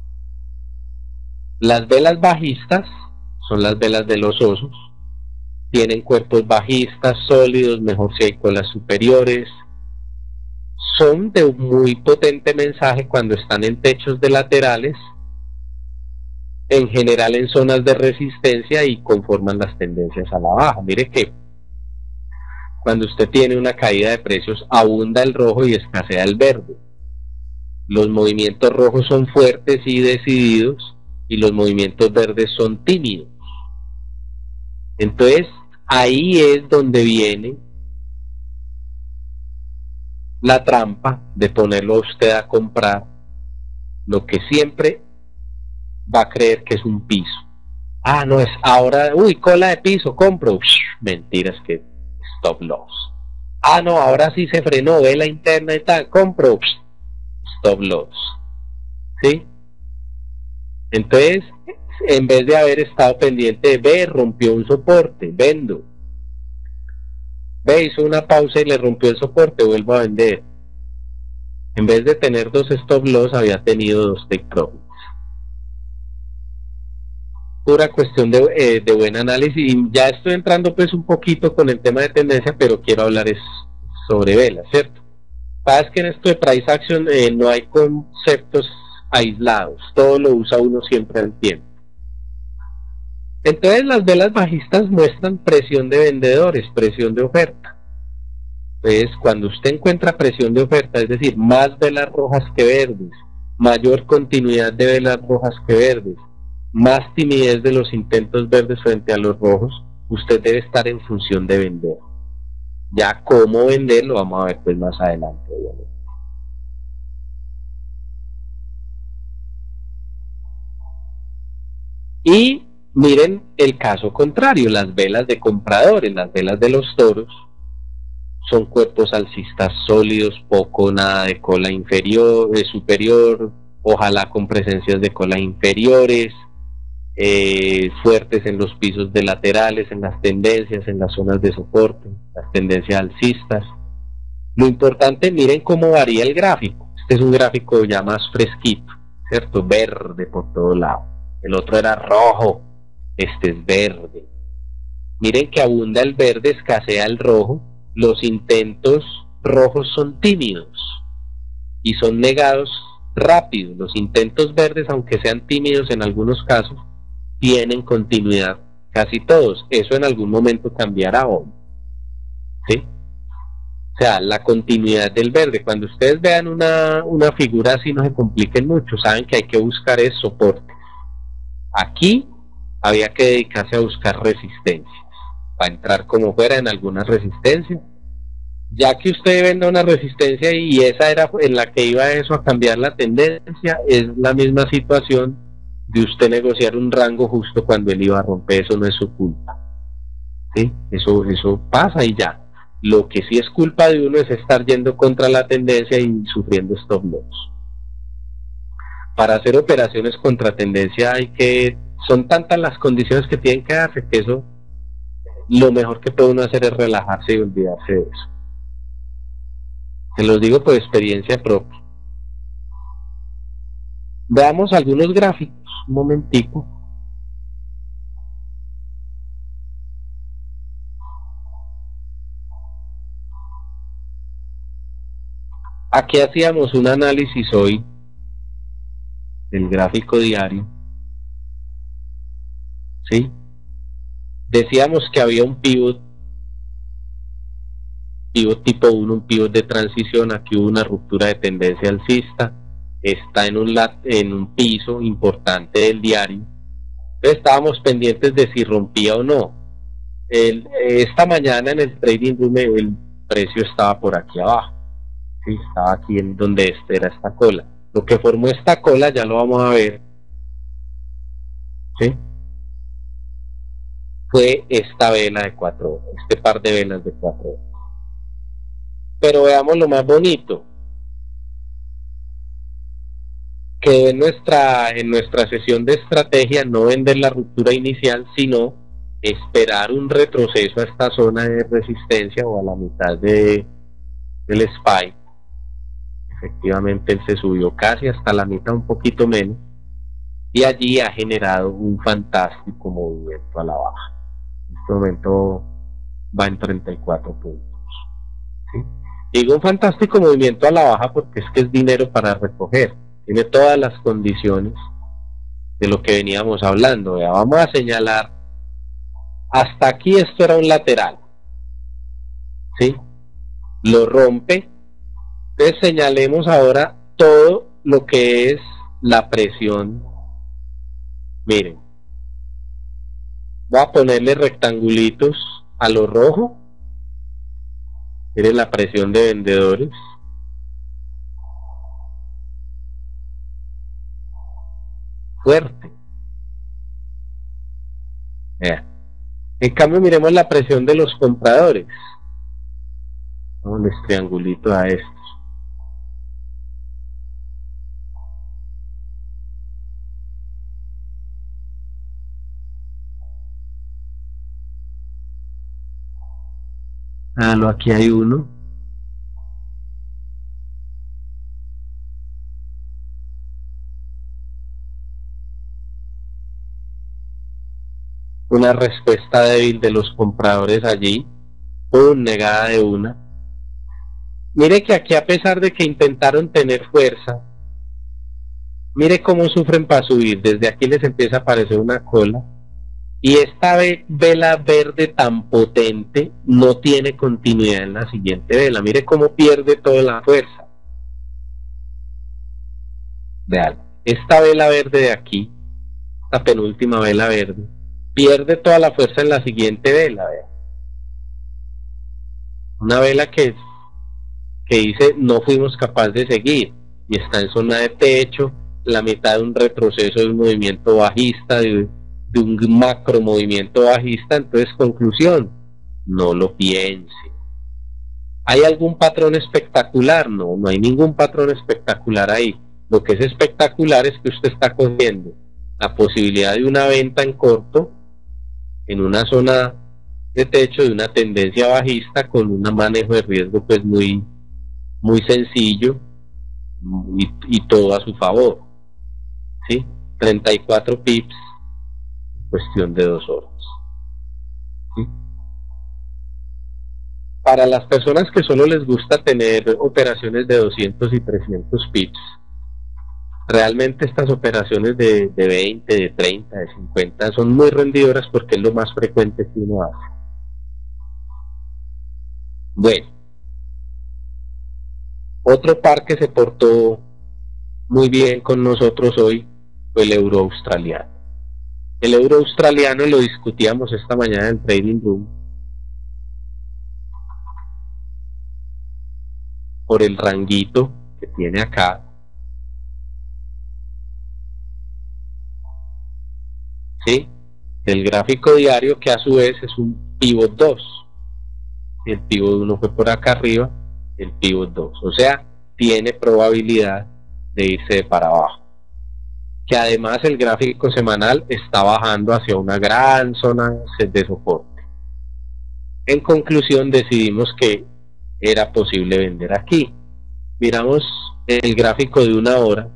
Las velas bajistas son las velas de los osos. Tienen cuerpos bajistas, sólidos, mejor si hay colas superiores. Son de un muy potente mensaje cuando están en techos de laterales, en general en zonas de resistencia, y conforman las tendencias a la baja. Mire que cuando usted tiene una caída de precios, abunda el rojo y escasea el verde. Los movimientos rojos son fuertes y decididos, y los movimientos verdes son tímidos. Entonces, ahí es donde viene la trampa de ponerlo a usted a comprar lo que siempre va a creer que es un piso. Ah, no, es ahora, uy, cola de piso, compro. Mentiras, que stop loss. Ah, no, ahora sí se frenó, vela interna y tal, compro. Stop loss. ¿Sí? Entonces, en vez de haber estado pendiente de ver, rompió un soporte, vendo. Ve, hizo una pausa y le rompió el soporte, vuelvo a vender. En vez de tener 2 stop loss, había tenido 2 take profits. Pura cuestión de buen análisis. Y ya estoy entrando pues un poquito con el tema de tendencia, pero quiero hablar es sobre velas, ¿cierto? Sabes que en esto de price action no hay conceptos aislados, todo lo usa uno siempre al tiempo. Entonces las velas bajistas muestran presión de vendedores, presión de oferta. Entonces cuando usted encuentra presión de oferta, es decir, más velas rojas que verdes, mayor continuidad de velas rojas que verdes, más timidez de los intentos verdes frente a los rojos, usted debe estar en función de vender. Ya cómo vender lo vamos a ver pues más adelante, obviamente. Y miren el caso contrario, las velas de compradores, las velas de los toros, son cuerpos alcistas sólidos, poco nada de cola inferior, superior, ojalá con presencias de cola inferiores, fuertes en los pisos de laterales, en las tendencias, en las zonas de soporte, las tendencias alcistas. Lo importante, miren cómo varía el gráfico. Este es un gráfico ya más fresquito, ¿cierto? Verde por todo lado. El otro era rojo, este es verde. Miren que abunda el verde, escasea el rojo. Los intentos rojos son tímidos y son negados rápido. Los intentos verdes, aunque sean tímidos en algunos casos, tienen continuidad, casi todos. Eso en algún momento cambiará hoy, ¿sí? O sea, la continuidad del verde. Cuando ustedes vean una figura así, no se compliquen mucho, saben que hay que buscar es soporte. Aquí había que dedicarse a buscar resistencias, para entrar como fuera en alguna resistencia. Ya que usted venda una resistencia y esa era en la que iba eso a cambiar la tendencia, es la misma situación de usted negociar un rango justo cuando él iba a romper. Eso no es su culpa, ¿sí? Eso pasa y ya. Lo que sí es culpa de uno es estar yendo contra la tendencia y sufriendo stop loss. Para hacer operaciones contra tendencia son tantas las condiciones que tienen que darse, que eso, lo mejor que puede uno hacer es relajarse y olvidarse de eso. Se los digo por experiencia propia. Veamos algunos gráficos, un momentico. Aquí hacíamos un análisis hoy del gráfico diario, ¿sí? Decíamos que había un pivot tipo 1, un pivot de transición. Aquí hubo una ruptura de tendencia alcista, está en un piso importante del diario. Entonces estábamos pendientes de si rompía o no. Esta mañana en el trading room el precio estaba por aquí abajo, ¿sí? Estaba aquí en donde era esta cola. Lo que formó esta cola ya lo vamos a ver, ¿sí? Fue esta vela de 4 horas, este par de velas de 4 horas. Pero veamos lo más bonito, que en nuestra sesión de estrategia no vender la ruptura inicial, sino esperar un retroceso a esta zona de resistencia o a la mitad del SPY. Efectivamente él se subió casi hasta la mitad, un poquito menos, y allí ha generado un fantástico movimiento a la baja. En este momento va en 34 puntos, ¿sí? Digo un fantástico movimiento a la baja porque es que es dinero para recoger, tiene todas las condiciones de lo que veníamos hablando. Ya vamos a señalar, hasta aquí esto era un lateral, ¿sí? Lo rompe. Entonces señalemos ahora todo lo que es la presión. Miren, voy a ponerle rectangulitos a lo rojo. Miren la presión de vendedores. Fuerte. Vean. En cambio miremos la presión de los compradores. Vamos a triangulitos a estos. Aquí hay uno. Una respuesta débil de los compradores allí, negada de una. Mire que aquí, a pesar de que intentaron tener fuerza, mire cómo sufren para subir. Desde aquí les empieza a aparecer una cola, y esta vela verde tan potente no tiene continuidad en la siguiente vela. Mire cómo pierde toda la fuerza. Vean, esta vela verde de aquí, esta penúltima vela verde, pierde toda la fuerza en la siguiente vela. Vean, una vela que dice no fuimos capaces de seguir, y está en zona de techo, la mitad de un retroceso, de un movimiento bajista, de un macro movimiento bajista. Entonces, conclusión, no lo piense. ¿Hay algún patrón espectacular? No, no hay ningún patrón espectacular ahí. Lo que es espectacular es que usted está cogiendo la posibilidad de una venta en corto en una zona de techo de una tendencia bajista, con un manejo de riesgo pues muy sencillo, y todo a su favor, ¿sí? 34 pips en cuestión de 2 horas, ¿sí? Para las personas que solo les gusta tener operaciones de 200 y 300 pips, realmente estas operaciones de 20, de 30, de 50 son muy rendidoras, porque es lo más frecuente que uno hace. Bueno, otro par que se portó muy bien con nosotros hoy fue el euro australiano. El euro australiano lo discutíamos esta mañana en Trading Room por el ranguito que tiene acá. ¿Sí? El gráfico diario, que a su vez es un pivot 2. El pivot 1 fue por acá arriba, el pivot 2. O sea, tiene probabilidad de irse para abajo. Que además el gráfico semanal está bajando hacia una gran zona de soporte. En conclusión, decidimos que era posible vender aquí. Miramos el gráfico de 1 hora,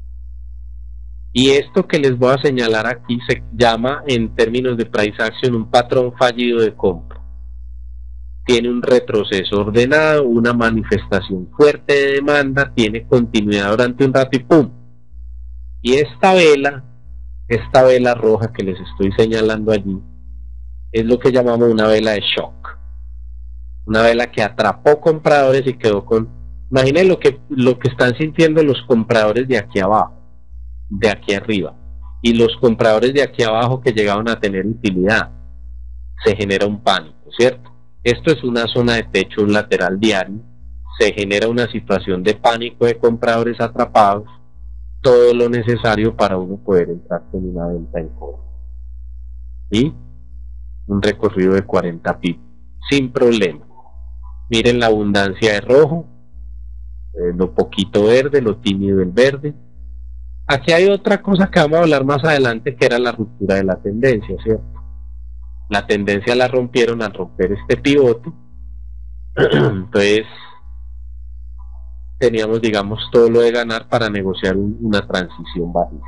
y esto que les voy a señalar aquí se llama, en términos de price action, un patrón fallido de compra. Tiene un retroceso ordenado, una manifestación fuerte de demanda, tiene continuidad durante un rato y ¡pum! Y esta vela roja que les estoy señalando allí, es lo que llamamos una vela de shock. Una vela que atrapó compradores y quedó con Imaginen lo que están sintiendo los compradores de aquí abajo, de aquí arriba, y los compradores de aquí abajo que llegaron a tener utilidad. Se genera un pánico, ¿cierto? Esto es una zona de techo, un lateral diario, se genera una situación de pánico de compradores atrapados, todo lo necesario para uno poder entrar con una venta en corto. Y un recorrido de 40 pips, sin problema. Miren la abundancia de rojo, lo poquito verde, lo tímido del verde. Aquí hay otra cosa que vamos a hablar más adelante, que era la ruptura de la tendencia, ¿cierto? La tendencia la rompieron al romper este pivote. Entonces teníamos, digamos, todo lo de ganar para negociar una transición bajista.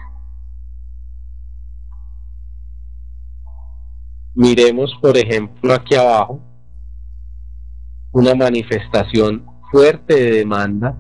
Miremos, por ejemplo, aquí abajo una manifestación fuerte de demanda,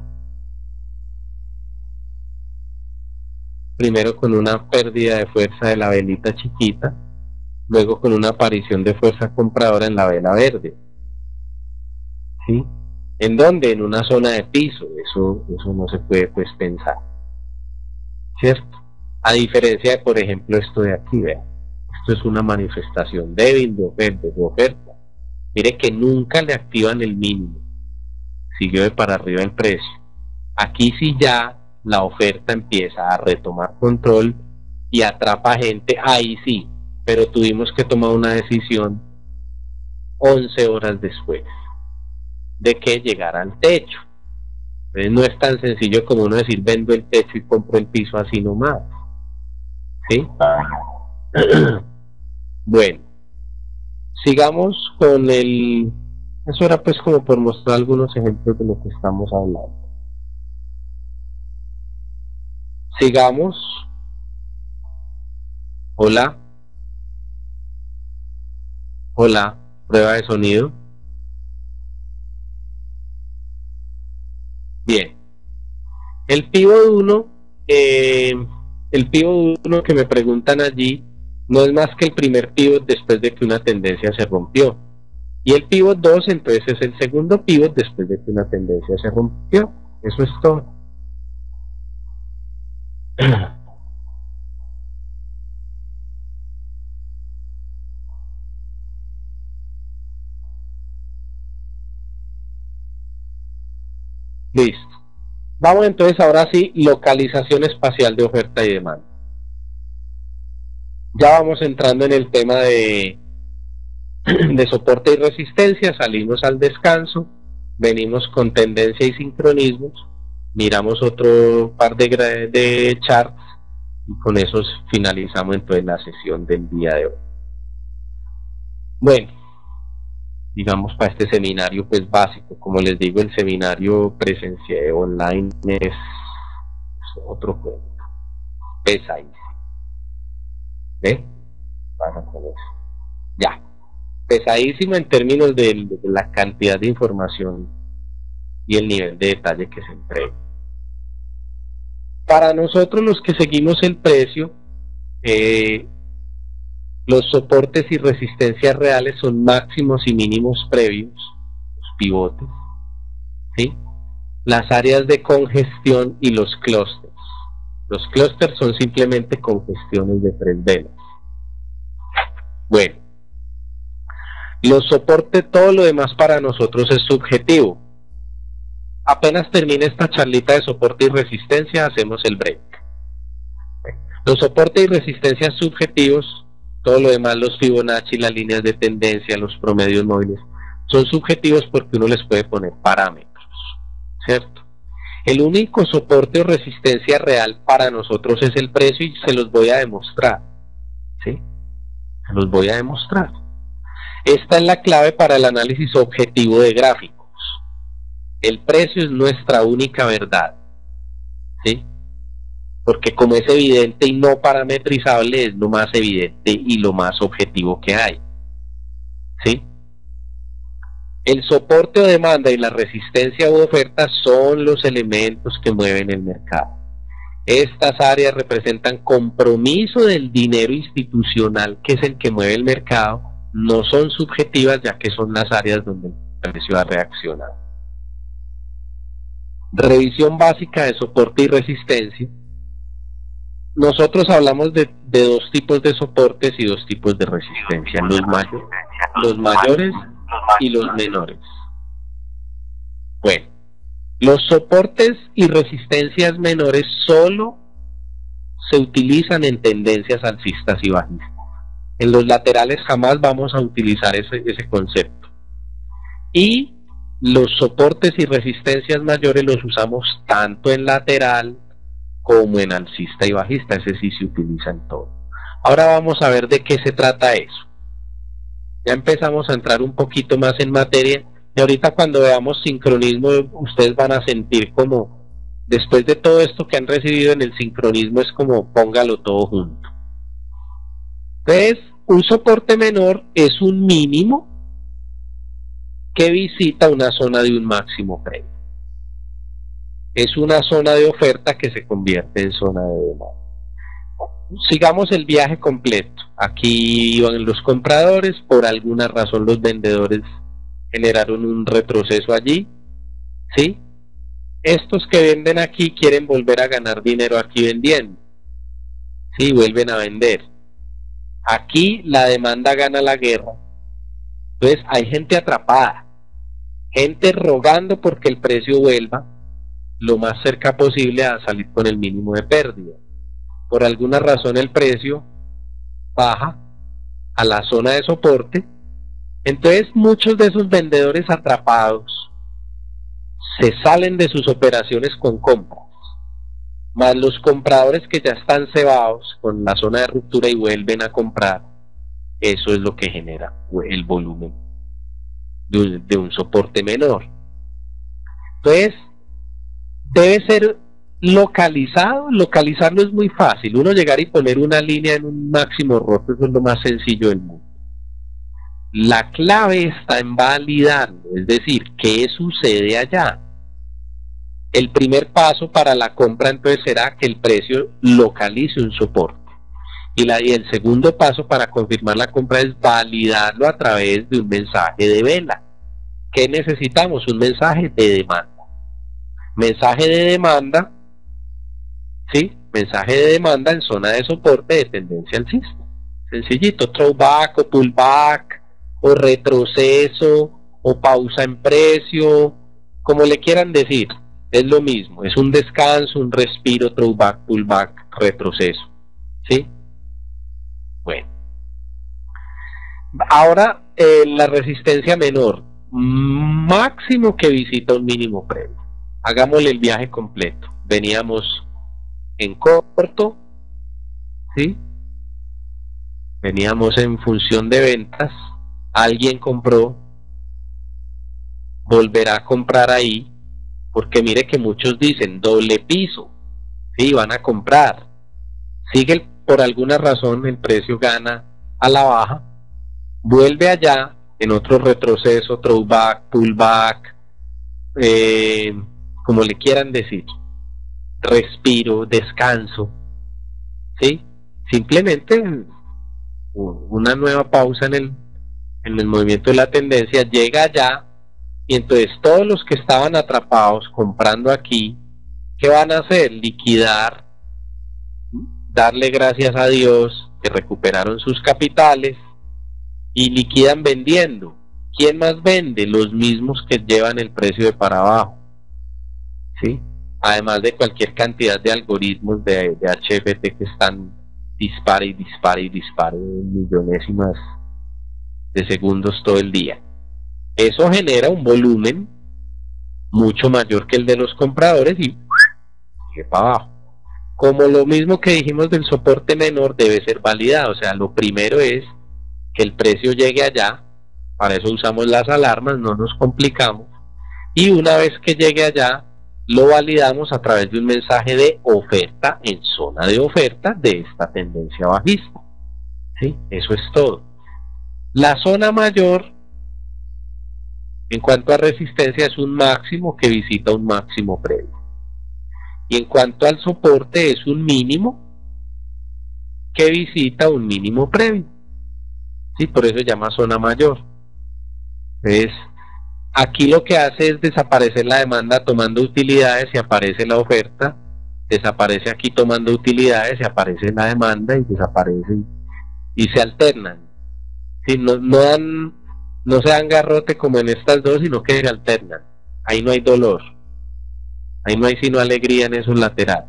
primero con una pérdida de fuerza de la velita chiquita, luego con una aparición de fuerza compradora en la vela verde. ¿Sí? ¿En dónde? En una zona de piso. Eso no se puede pues pensar, ¿cierto? A diferencia de, por ejemplo, esto de aquí, vean, esto es una manifestación débil de oferta. Mire que nunca le activan el mínimo, siguió de para arriba el precio. Aquí sí ya la oferta empieza a retomar control y atrapa gente, ahí sí, pero tuvimos que tomar una decisión 11 horas después de que llegara al techo. Entonces no es tan sencillo como uno decir vendo el techo y compro el piso así nomás, ¿sí? Bueno, sigamos con eso era pues como por mostrar algunos ejemplos de lo que estamos hablando. Sigamos. Hola. Hola, prueba de sonido. Bien. El pivot 1, que me preguntan allí, no es más que el primer pivot después de que una tendencia se rompió. Y el pivot 2, entonces, es el segundo pivot después de que una tendencia se rompió. Eso es todo. Listo. Vamos entonces ahora sí, localización espacial de oferta y demanda. Ya vamos entrando en el tema de soporte y resistencia, salimos al descanso, venimos con tendencia y sincronismos, miramos otro par de charts y con eso finalizamos entonces la sesión del día de hoy. Bueno, digamos para este seminario pues básico, como les digo, el seminario presencial online es otro juego, pesadísimo. ¿Ve? Pasa con eso. Ya, pesadísimo en términos de la cantidad de información y el nivel de detalle que se entrega. Para nosotros los que seguimos el precio, los soportes y resistencias reales son máximos y mínimos previos, los pivotes, ¿sí? Las áreas de congestión y los clústeres. Los clústeres son simplemente congestiones de 3 velas. Bueno, los soportes, todo lo demás para nosotros es subjetivo. Apenas termine esta charlita de soporte y resistencia, hacemos el break. Los soportes y resistencias subjetivos, todo lo demás, los Fibonacci, las líneas de tendencia, los promedios móviles, son subjetivos porque uno les puede poner parámetros, ¿cierto? El único soporte o resistencia real para nosotros es el precio y se los voy a demostrar, ¿sí? Se los voy a demostrar. Esta es la clave para el análisis objetivo de gráficos. El precio es nuestra única verdad, ¿sí? Porque como es evidente y no parametrizable, es lo más evidente y lo más objetivo que hay, ¿sí? El soporte o demanda y la resistencia u oferta son los elementos que mueven el mercado. Estas áreas representan compromiso del dinero institucional, que es el que mueve el mercado, no son subjetivas, ya que son las áreas donde el precio ha reaccionado. Revisión básica de soporte y resistencia. Nosotros hablamos de dos tipos de soportes y dos tipos de resistencia, los mayores y los menores. Bueno, los soportes y resistencias menores solo se utilizan en tendencias alcistas y bajistas. En los laterales jamás vamos a utilizar ese concepto. Y los soportes y resistencias mayores los usamos tanto en lateral como en alcista y bajista, ese sí se utiliza en todo. Ahora vamos a ver de qué se trata eso. Ya empezamos a entrar un poquito más en materia y ahorita cuando veamos sincronismo ustedes van a sentir como después de todo esto que han recibido en el sincronismo es como póngalo todo junto. Entonces, un soporte menor es un mínimo que visita una zona de un máximo previo. Es una zona de oferta que se convierte en zona de demanda. Sigamos el viaje completo. Aquí iban los compradores, por alguna razón los vendedores generaron un retroceso allí, ¿sí? Estos que venden aquí quieren volver a ganar dinero aquí vendiendo, ¿sí? Vuelven a vender. Aquí la demanda gana la guerra. Entonces hay gente atrapada, gente rogando porque el precio vuelva lo más cerca posible a salir con el mínimo de pérdida. Por alguna razón el precio baja a la zona de soporte, entonces muchos de esos vendedores atrapados se salen de sus operaciones con compras, más los compradores que ya están cebados con la zona de ruptura y vuelven a comprar. Eso es lo que genera el volumen de un soporte menor. Entonces debe ser localizado. Localizarlo es muy fácil. Uno llegar y poner una línea en un máximo roto, eso es lo más sencillo del mundo. La clave está en validarlo, es decir, ¿qué sucede allá? El primer paso para la compra entonces será que el precio localice un soporte. Y el segundo paso para confirmar la compra es validarlo a través de un mensaje de vela. ¿Qué necesitamos? Un mensaje de demanda. Mensaje de demanda, ¿sí? Mensaje de demanda en zona de soporte de tendencia alcista. Sencillito, throwback o pullback, o retroceso, o pausa en precio, como le quieran decir, es lo mismo, es un descanso, un respiro, throwback, pullback, retroceso, ¿sí? Bueno, ahora la resistencia menor, máximo que visita un mínimo previo. Hagámosle el viaje completo. Veníamos en corto, ¿sí? Veníamos en función de ventas, alguien compró, volverá a comprar ahí, porque mire que muchos dicen doble piso, ¿sí? Van a comprar, sigue por alguna razón el precio gana a la baja, vuelve allá en otro retroceso, throwback, pullback, como le quieran decir, respiro, descanso, ¿sí? Simplemente una nueva pausa en el movimiento de la tendencia, llega allá y entonces todos los que estaban atrapados comprando aquí, ¿qué van a hacer? Liquidar, darle gracias a Dios que recuperaron sus capitales y liquidan vendiendo. ¿Quién más vende? Los mismos que llevan el precio de para abajo, ¿sí? Además de cualquier cantidad de algoritmos de HFT que están dispare y dispare y dispare millonésimas de segundos todo el día. Eso genera un volumen mucho mayor que el de los compradores y sigue para abajo. Como lo mismo que dijimos del soporte menor debe ser validado, o sea, lo primero es que el precio llegue allá, para eso usamos las alarmas, no nos complicamos, y una vez que llegue allá, lo validamos a través de un mensaje de oferta en zona de oferta de esta tendencia bajista, ¿sí? Eso es todo. La zona mayor, en cuanto a resistencia, es un máximo que visita un máximo previo. Y en cuanto al soporte, es un mínimo que visita un mínimo previo. Sí, por eso se llama zona mayor. Entonces, Aquí lo que hace es desaparecer la demanda tomando utilidades y aparece la oferta, desaparece aquí tomando utilidades y aparece la demanda y desaparece y se alternan. Sí, no se dan garrote como en estas dos, sino que se alternan. Ahí no hay dolor, ahí no hay sino alegría en esos laterales.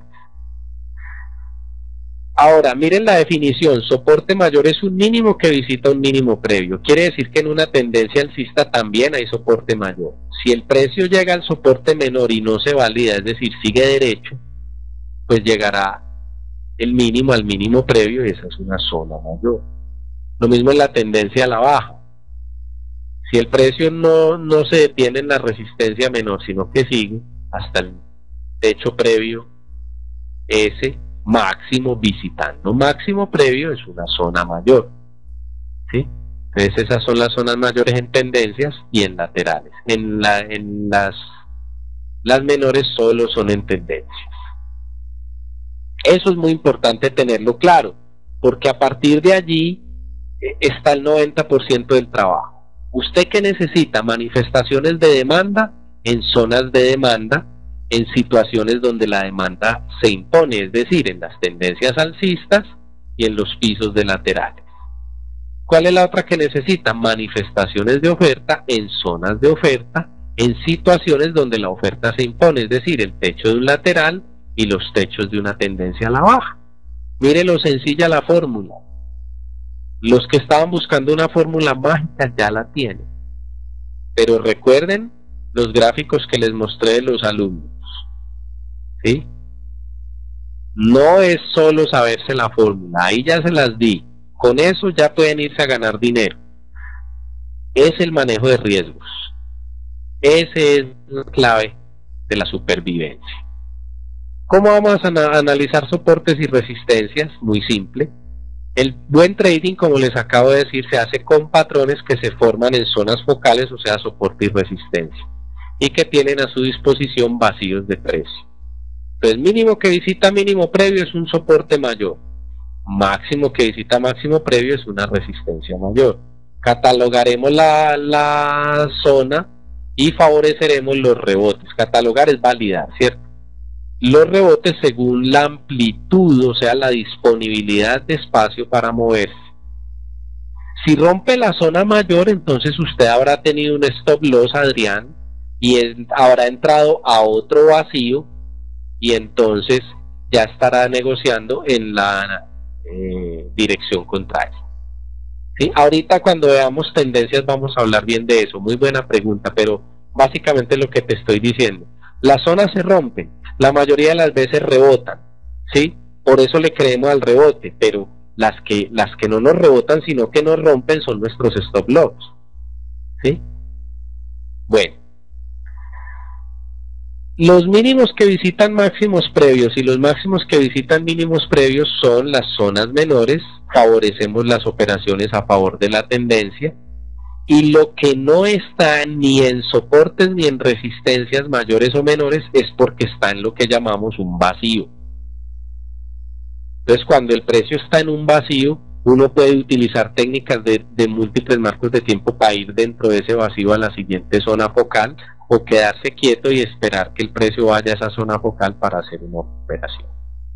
Ahora, miren la definición, soporte mayor es un mínimo que visita un mínimo previo. Quiere decir que en una tendencia alcista también hay soporte mayor. Si el precio llega al soporte menor y no se valida, es decir, sigue derecho, pues llegará el mínimo al mínimo previo y esa es una zona mayor. Lo mismo en la tendencia a la baja. Si el precio no se detiene en la resistencia menor, sino que sigue hasta el techo previo, ese máximo visitando máximo previo es una zona mayor, ¿sí? Entonces esas son las zonas mayores en tendencias y en laterales. Las menores solo son en tendencias. Eso es muy importante tenerlo claro, porque a partir de allí está el 90% del trabajo. ¿Usted qué necesita? Manifestaciones de demanda en zonas de demanda, en situaciones donde la demanda se impone, es decir, en las tendencias alcistas y en los pisos de laterales. ¿Cuál es la otra que necesita? Manifestaciones de oferta en zonas de oferta, en situaciones donde la oferta se impone, es decir, el techo de un lateral y los techos de una tendencia a la baja. Mire lo sencilla la fórmula. Los que estaban buscando una fórmula mágica ya la tienen. Pero recuerden los gráficos que les mostré de los alumnos. ¿Sí? No es solo saberse la fórmula, ahí ya se las di. Con eso ya pueden irse a ganar dinero. Es el manejo de riesgos. Ese es la clave de la supervivencia. ¿Cómo vamos a analizar soportes y resistencias? Muy simple. El buen trading, como les acabo de decir, se hace con patrones que se forman en zonas focales, o sea, soporte y resistencia, y que tienen a su disposición vacíos de precio. Entonces, mínimo que visita mínimo previo es un soporte mayor, máximo que visita máximo previo es una resistencia mayor. Catalogaremos la zona y favoreceremos los rebotes. Catalogar es validar, ¿cierto? Los rebotes según la amplitud, o sea, la disponibilidad de espacio para moverse. Si rompe la zona mayor, entonces usted habrá tenido un stop loss, Adrián, y habrá entrado a otro vacío y entonces ya estará negociando en la dirección contraria. ¿Sí? Ahorita cuando veamos tendencias vamos a hablar bien de eso. Muy buena pregunta, pero básicamente lo que te estoy diciendo. Las zonas se rompen, la mayoría de las veces rebotan, ¿sí? Por eso le creemos al rebote, pero las que no nos rebotan sino que nos rompen son nuestros stop loss, ¿sí? Bueno, los mínimos que visitan máximos previos y los máximos que visitan mínimos previos son las zonas menores, favorecemos las operaciones a favor de la tendencia, y lo que no está ni en soportes ni en resistencias mayores o menores es porque está en lo que llamamos un vacío. Entonces, cuando el precio está en un vacío, uno puede utilizar técnicas de múltiples marcos de tiempo para ir dentro de ese vacío a la siguiente zona focal, o quedarse quieto y esperar que el precio vaya a esa zona focal para hacer una operación.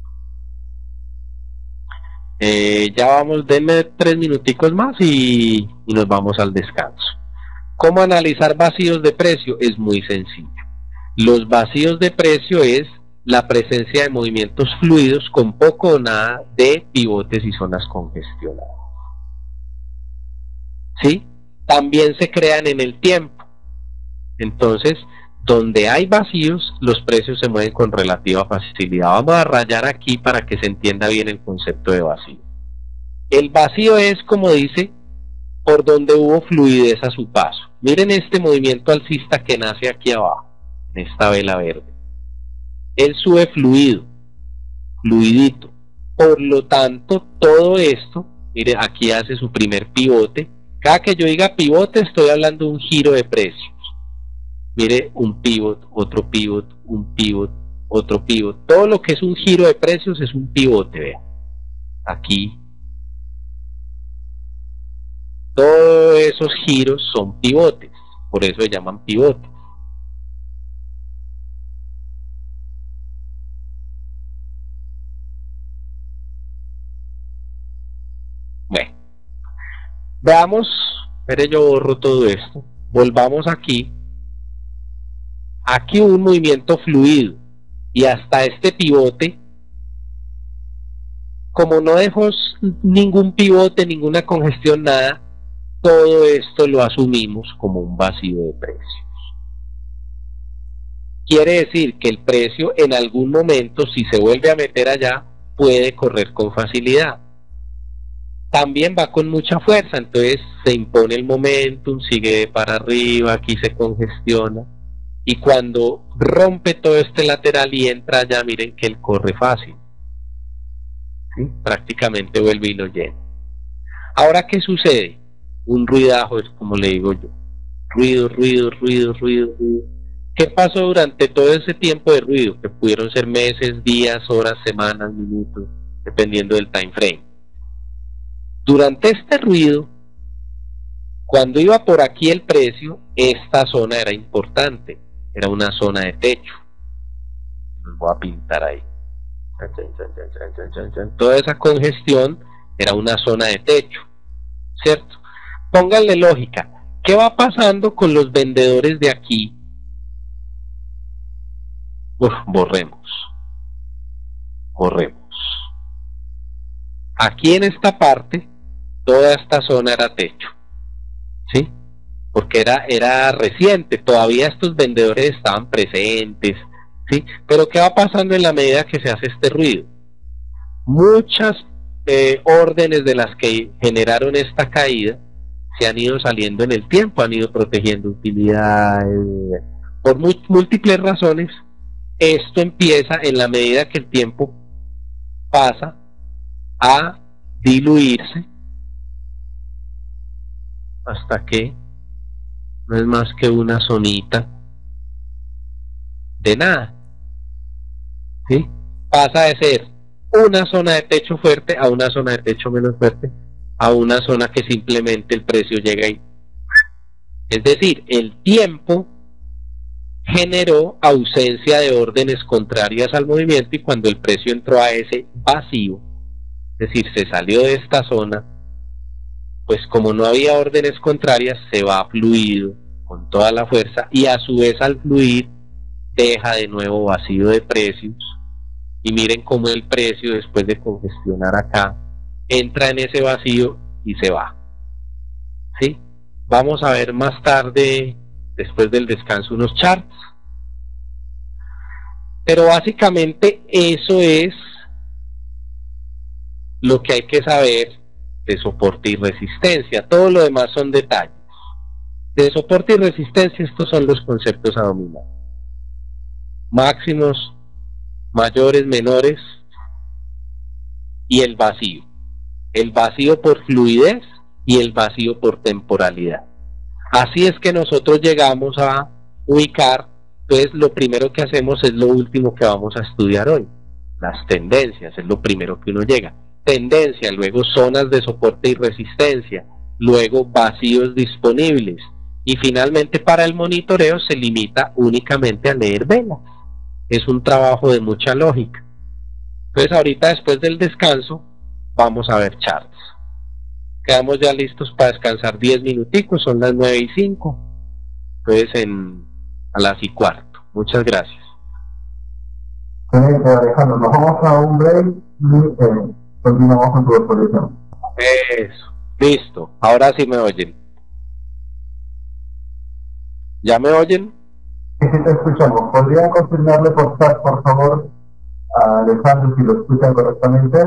Ya vamos, denme 3 minuticos más y nos vamos al descanso. ¿Cómo analizar vacíos de precio? Es muy sencillo. Los vacíos de precio es la presencia de movimientos fluidos con poco o nada de pivotes y zonas congestionadas. ¿Sí? También se crean en el tiempo. Entonces, donde hay vacíos, los precios se mueven con relativa facilidad. Vamos a rayar aquí para que se entienda bien el concepto de vacío. El vacío es, como dice, por donde hubo fluidez a su paso. Miren este movimiento alcista que nace aquí abajo, en esta vela verde. Él sube fluido, fluidito. Por lo tanto, todo esto, mire, aquí hace su primer pivote. Cada que yo diga pivote, estoy hablando de un giro de precios. Mire, un pivot, otro pivot, un pivot, otro pivot. Todo lo que es un giro de precios es un pivote, vean. Aquí. Todos esos giros son pivotes. por eso se llaman pivotes. Bueno, veamos, espere, yo borro todo esto, volvamos aquí hubo un movimiento fluido, y hasta este pivote, como no dejó ningún pivote, ninguna congestión, nada, todo esto lo asumimos como un vacío de precios. Quiere decir que el precio en algún momento, si se vuelve a meter allá, puede correr con facilidad. También va con mucha fuerza, entonces se impone el momentum, sigue para arriba, aquí se congestiona, y cuando rompe todo este lateral y entra allá, miren que él corre fácil, ¿sí? Prácticamente vuelve y lo llena. Ahora, ¿qué sucede? Un ruidajo, es como le digo yo, ruido. ¿Qué pasó durante todo ese tiempo de ruido? Que pudieron ser meses, días, horas, semanas, minutos, dependiendo del time frame. Durante este ruido, cuando iba por aquí el precio, esta zona era importante, era una zona de techo. Los voy a pintar ahí. Toda esa congestión era una zona de techo, ¿cierto? Pónganle lógica. ¿Qué va pasando con los vendedores de aquí? Borremos. Aquí en esta parte, toda esta zona era techo, ¿sí? Porque era reciente, todavía estos vendedores estaban presentes, ¿sí? Pero ¿qué va pasando en la medida que se hace este ruido? Muchas órdenes de las que generaron esta caída se han ido saliendo en el tiempo, han ido protegiendo utilidades, por múltiples razones. Esto empieza, en la medida que el tiempo pasa, a diluirse hasta que no es más que una zonita de nada, ¿sí? Pasa de ser una zona de techo fuerte a una zona de techo menos fuerte, a una zona que simplemente el precio llega y... Es decir, el tiempo generó ausencia de órdenes contrarias al movimiento, y cuando el precio entró a ese vacío, es decir, se salió de esta zona, pues como no había órdenes contrarias, se va fluido con toda la fuerza, y a su vez al fluir deja de nuevo vacío de precios, y miren cómo el precio, después de congestionar acá, entra en ese vacío y se va, ¿sí? Vamos a ver más tarde, después del descanso, unos charts, pero básicamente eso es lo que hay que saber de soporte y resistencia. Todo lo demás son detalles. De soporte y resistencia, estos son los conceptos a dominar: máximos, mayores, menores, y el vacío por fluidez y el vacío por temporalidad. Así es que nosotros llegamos a ubicar. Entonces lo primero que hacemos es lo último que vamos a estudiar hoy, las tendencias. Es lo primero que uno llega: tendencia, luego zonas de soporte y resistencia, luego vacíos disponibles, y finalmente para el monitoreo se limita únicamente a leer velas. Es un trabajo de mucha lógica. Entonces ahorita, después del descanso, vamos a ver charts. Quedamos ya listos para descansar 10 minuticos, son las 9:05, entonces a las 9:15. Muchas gracias. Alejandro, nos vamos a un break y continuamos con tu exposición. Eso, listo, ahora sí me oyen. ¿Ya me oyen? Sí, sí te escuchamos. ¿Podrían confirmarle por chat, por favor, a Alejandro, si lo escuchan correctamente?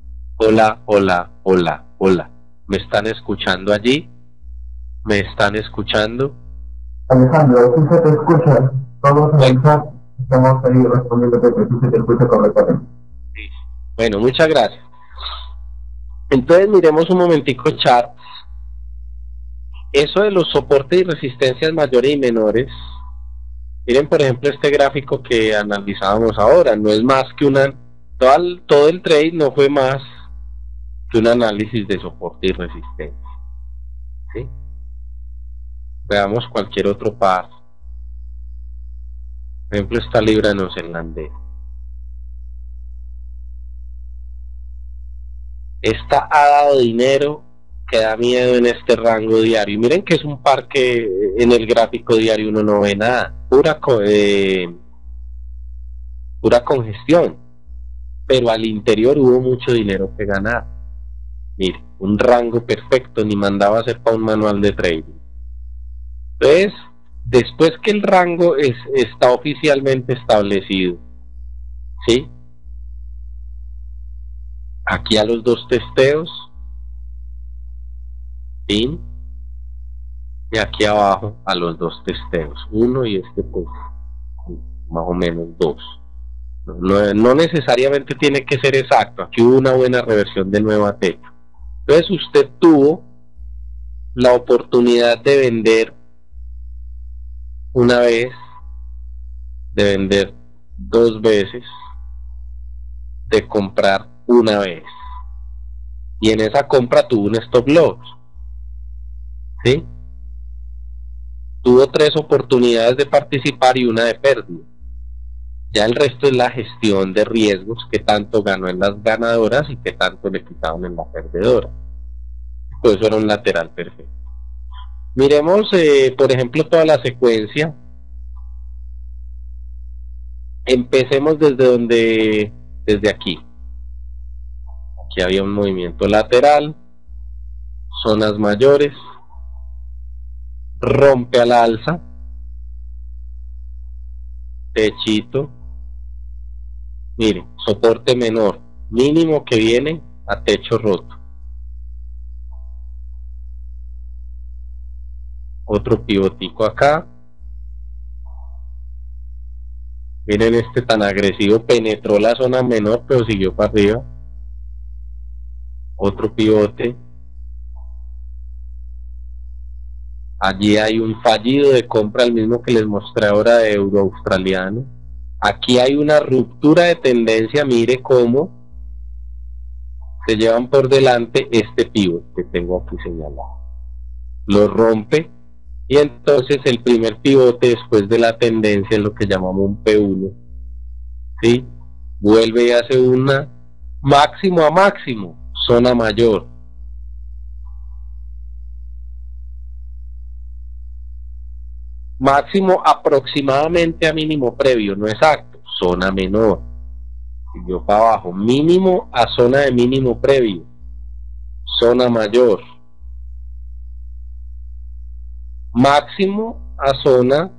Hola. ¿Me están escuchando allí? ¿Me están escuchando? Alejandro, sí se te escucha. Todos en el chat estamos ahí respondiendo que sí se te escucha correctamente. Sí. Bueno, muchas gracias. Entonces miremos un momentico charts. Eso de los soportes y resistencias mayores y menores, miren por ejemplo este gráfico que analizábamos ahora, no es más que todo el trade no fue más que un análisis de soporte y resistencia, ¿sí? Veamos cualquier otro par. Por ejemplo, esta libra neozelandesa. Esta ha dado dinero que da miedo en este rango diario. Miren que es un par que en el gráfico diario uno no ve nada. Pura congestión. Pero al interior hubo mucho dinero que ganar. Mire, un rango perfecto, ni mandaba a hacer para un manual de trading. Entonces, después que el rango está oficialmente establecido, ¿sí? Aquí a los dos testeos, pin, y aquí abajo a los dos testeos, uno y este pues más o menos dos. No necesariamente tiene que ser exacto, aquí hubo una buena reversión de nuevo a techo. Entonces usted tuvo la oportunidad de vender una vez, de vender dos veces, de comprar una vez. Y en esa compra tuvo un stop loss, ¿sí? Tuvo tres oportunidades de participar y una de pérdida. Ya el resto es la gestión de riesgos, que tanto ganó en las ganadoras y que tanto le quitaron en la perdedora. Pues eso era un lateral perfecto. Miremos, por ejemplo, toda la secuencia. Empecemos desde aquí. Aquí había un movimiento lateral, zonas mayores, rompe al alza, techito, mire, soporte menor, mínimo que viene a techo roto. Otro pivotico acá. Miren este tan agresivo, penetró la zona menor pero siguió para arriba. Otro pivote. Allí hay un fallido de compra, el mismo que les mostré ahora de euro australiano. Aquí hay una ruptura de tendencia, mire cómo se llevan por delante este pivot que tengo aquí señalado. Lo rompe y entonces el primer pivote después de la tendencia es lo que llamamos un P1. ¿Sí? Vuelve y hace una máximo a máximo, zona mayor. Máximo aproximadamente a mínimo previo, no exacto, zona menor. Siguió para abajo, mínimo a zona de mínimo previo, zona mayor. Máximo a zona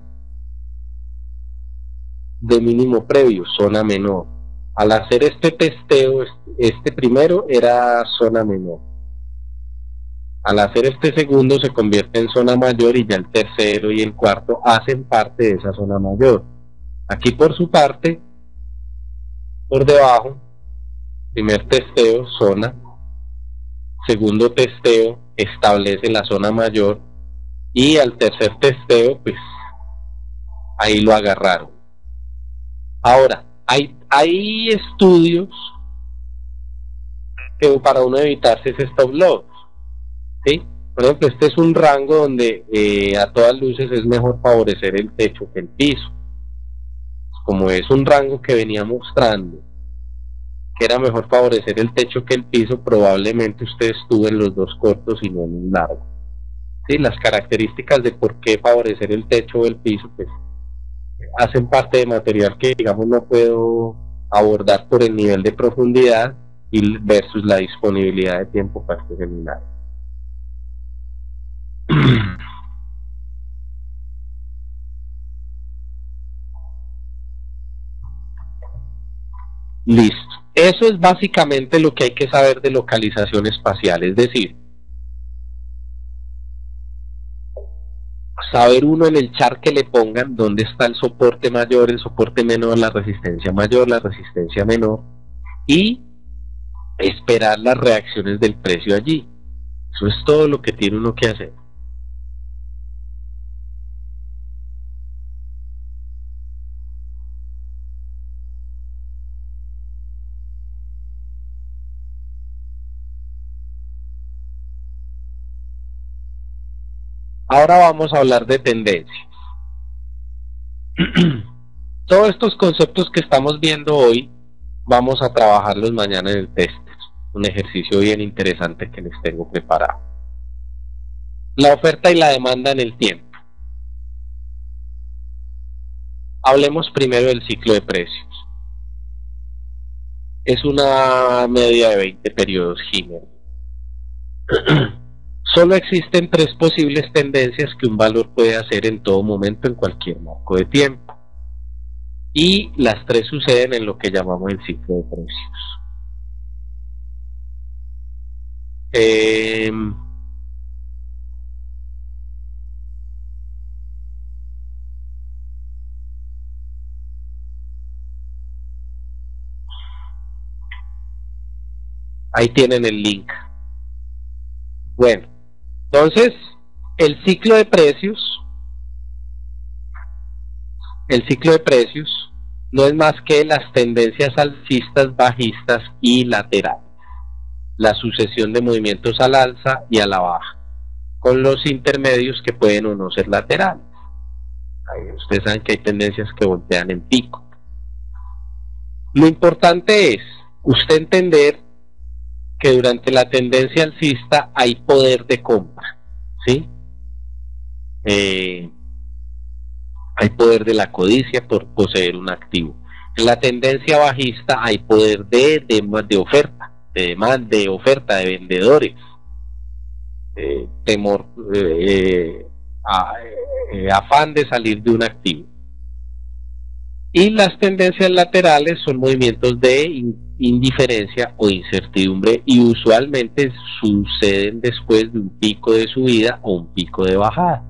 de mínimo previo, zona menor. Al hacer este testeo, este primero era zona menor. Al hacer este segundo se convierte en zona mayor y ya el tercero y el cuarto hacen parte de esa zona mayor. Aquí por su parte, por debajo, primer testeo, zona. Segundo testeo, establece la zona mayor. Y al tercer testeo, pues ahí lo agarraron. Ahora, hay estudios que para uno evitarse ese stop loss, ¿sí? Por ejemplo, este es un rango donde a todas luces es mejor favorecer el techo que el piso. Como es un rango que venía mostrando que era mejor favorecer el techo que el piso, probablemente usted estuvo en los dos cortos y no en un largo. ¿Sí? Las características de por qué favorecer el techo o el piso, pues hacen parte de material que digamos no puedo abordar por el nivel de profundidad y versus la disponibilidad de tiempo para este seminario. Listo. Eso es básicamente lo que hay que saber de localización espacial, es decir, saber uno en el chart que le pongan dónde está el soporte mayor, el soporte menor, la resistencia menor y esperar las reacciones del precio allí. Eso es todo lo que tiene uno que hacer. Ahora vamos a hablar de tendencias. Todos estos conceptos que estamos viendo hoy, vamos a trabajarlos mañana en el test. Un ejercicio bien interesante que les tengo preparado. La oferta y la demanda en el tiempo. Hablemos primero del ciclo de precios. Es una media de 20 periodos Gini. Solo existen 3 posibles tendencias que un valor puede hacer en todo momento en cualquier marco de tiempo. Y las 3 suceden en lo que llamamos el ciclo de precios. Ahí tienen el link. Bueno, entonces el ciclo de precios no es más que las tendencias alcistas, bajistas y laterales, la sucesión de movimientos al alza y a la baja, con los intermedios que pueden o no ser laterales. Ahí ustedes saben que hay tendencias que voltean en pico. Lo importante es usted entender que durante la tendencia alcista hay poder de compra, ¿sí? Hay poder de la codicia por poseer un activo. En la tendencia bajista hay poder de oferta, de demanda, de oferta de vendedores, temor, afán de salir de un activo. Y las tendencias laterales son movimientos de indiferencia o incertidumbre y usualmente suceden después de un pico de subida o un pico de bajada.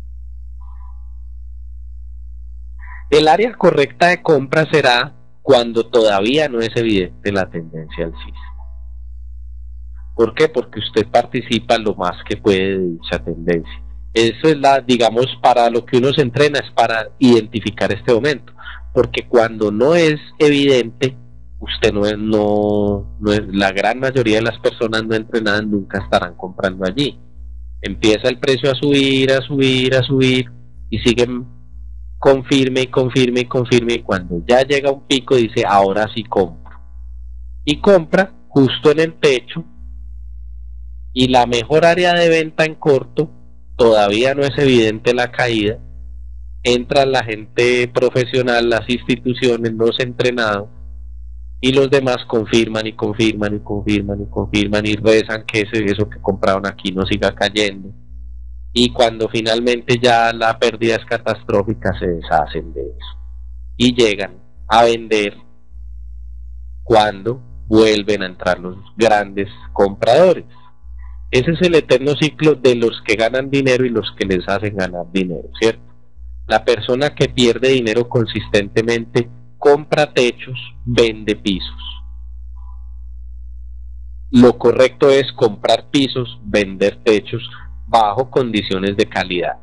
El área correcta de compra será cuando todavía no es evidente la tendencia alcista. ¿Por qué? Porque usted participa lo más que puede de dicha tendencia. Eso es digamos, para lo que uno se entrena, es para identificar este momento. Porque cuando no es evidente, usted no es, la gran mayoría de las personas no entrenadas nunca estarán comprando allí. Empieza el precio a subir, a subir, a subir, y siguen confirme y confirme y confirme, y cuando ya llega un pico dice, ahora sí compro. Y compra justo en el techo, y la mejor área de venta en corto, todavía no es evidente la caída, entra la gente profesional, las instituciones, los entrenados, y los demás confirman y confirman y confirman y confirman y rezan que eso que compraron aquí no siga cayendo, y cuando finalmente ya la pérdida es catastrófica se deshacen de eso y llegan a vender cuando vuelven a entrar los grandes compradores. Ese es el eterno ciclo de los que ganan dinero y los que les hacen ganar dinero, ¿cierto? La persona que pierde dinero consistentemente compra techos, vende pisos. Lo correcto es comprar pisos, vender techos bajo condiciones de calidad.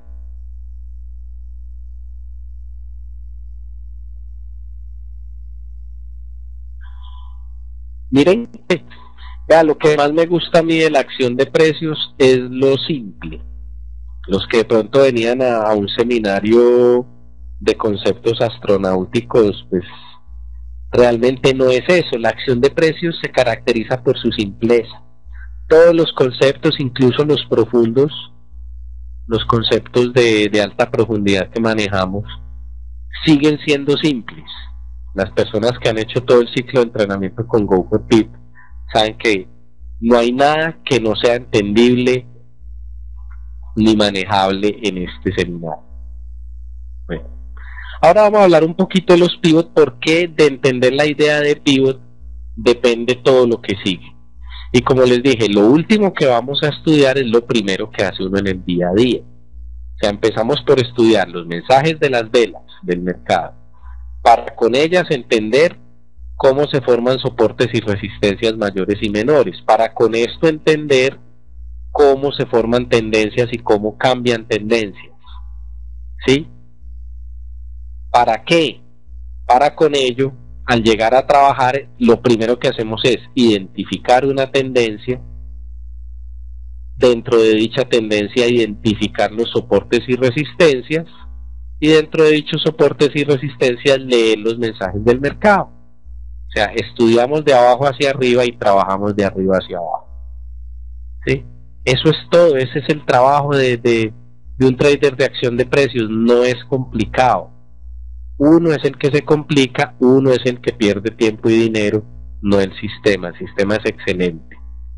Miren, vea, lo que más me gusta a mí de la acción de precios es lo simple. Los que de pronto venían a un seminario de conceptos astronáuticos, pues realmente no es eso. La acción de precios se caracteriza por su simpleza. Todos los conceptos, incluso los profundos, los conceptos de alta profundidad que manejamos, siguen siendo simples. Las personas que han hecho todo el ciclo de entrenamiento con Go4Pip saben que no hay nada que no sea entendible ni manejable en este seminario. Bueno, ahora vamos a hablar un poquito de los pivot, porque de entender la idea de pivot depende todo lo que sigue. Y como les dije, lo último que vamos a estudiar es lo primero que hace uno en el día a día. O sea, empezamos por estudiar los mensajes de las velas del mercado, para con ellas entender cómo se forman soportes y resistencias mayores y menores, para con esto entender cómo se forman tendencias y cómo cambian tendencias, ¿sí? ¿Para qué? Para con ello, al llegar a trabajar, lo primero que hacemos es identificar una tendencia, dentro de dicha tendencia identificar los soportes y resistencias, y dentro de dichos soportes y resistencias leer los mensajes del mercado. O sea, estudiamos de abajo hacia arriba y trabajamos de arriba hacia abajo. ¿Sí? Eso es todo, ese es el trabajo de un trader de acción de precios, no es complicado. Uno es el que se complica, uno es el que pierde tiempo y dinero, no el sistema es excelente.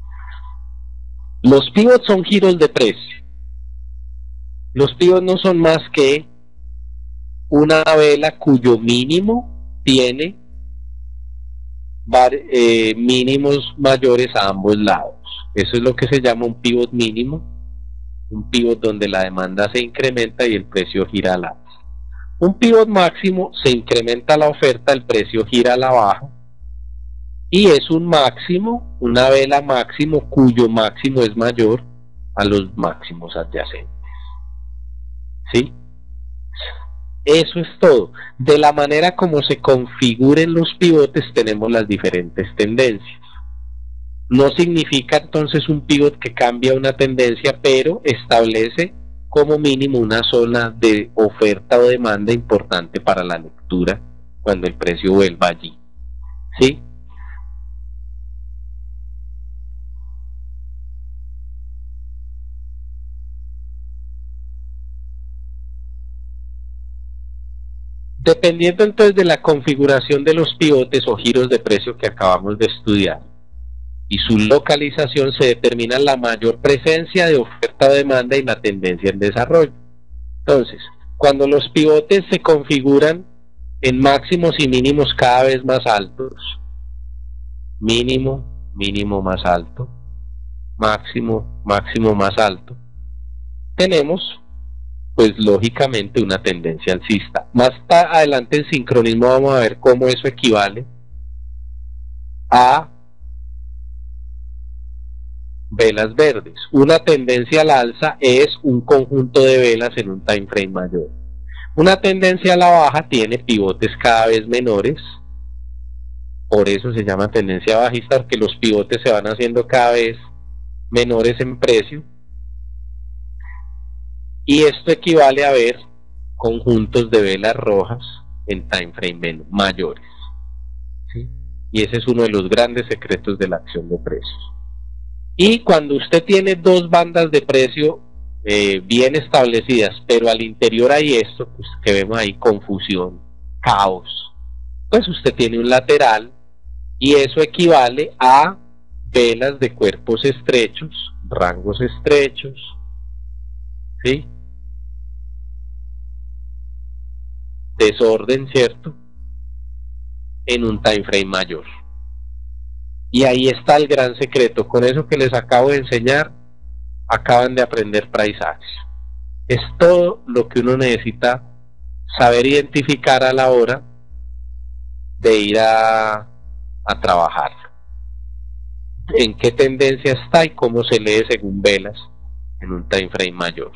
Los pivots son giros de precio. Los pivots no son más que una vela cuyo mínimo tiene mínimos mayores a ambos lados. Eso es lo que se llama un pivot mínimo, un pivot donde la demanda se incrementa y el precio gira al alza. Un pivot máximo, se incrementa la oferta, el precio gira a la baja, y es un máximo, una vela máximo cuyo máximo es mayor a los máximos adyacentes. ¿Sí? Eso es todo. De la manera como se configuren los pivotes tenemos las diferentes tendencias. No significa entonces un pivot que cambia una tendencia, pero establece como mínimo una zona de oferta o demanda importante para la lectura cuando el precio vuelva allí. ¿Sí? Dependiendo entonces de la configuración de los pivotes o giros de precio que acabamos de estudiar y su localización, se determina la mayor presencia de oferta o demanda y la tendencia en desarrollo. Entonces, cuando los pivotes se configuran en máximos y mínimos cada vez más altos, mínimo, mínimo más alto, máximo, máximo más alto, tenemos pues lógicamente una tendencia alcista. Más adelante en sincronismo vamos a ver cómo eso equivale a velas verdes. Una tendencia al alza es un conjunto de velas en un time frame mayor. Una tendencia a la baja tiene pivotes cada vez menores, por eso se llama tendencia bajista, porque los pivotes se van haciendo cada vez menores en precio, y esto equivale a ver conjuntos de velas rojas en time frame mayores. ¿Sí? Y ese es uno de los grandes secretos de la acción de precios. Y cuando usted tiene dos bandas de precio bien establecidas, pero al interior hay esto pues, que vemos ahí, confusión, caos, pues usted tiene un lateral, y eso equivale a velas de cuerpos estrechos, rangos estrechos, ¿sí? Desorden, ¿cierto? En un time frame mayor. Y ahí está el gran secreto. Con eso que les acabo de enseñar, acaban de aprender price action. Es todo lo que uno necesita saber identificar a la hora de ir a trabajar. En qué tendencia está y cómo se lee según velas en un time frame mayor.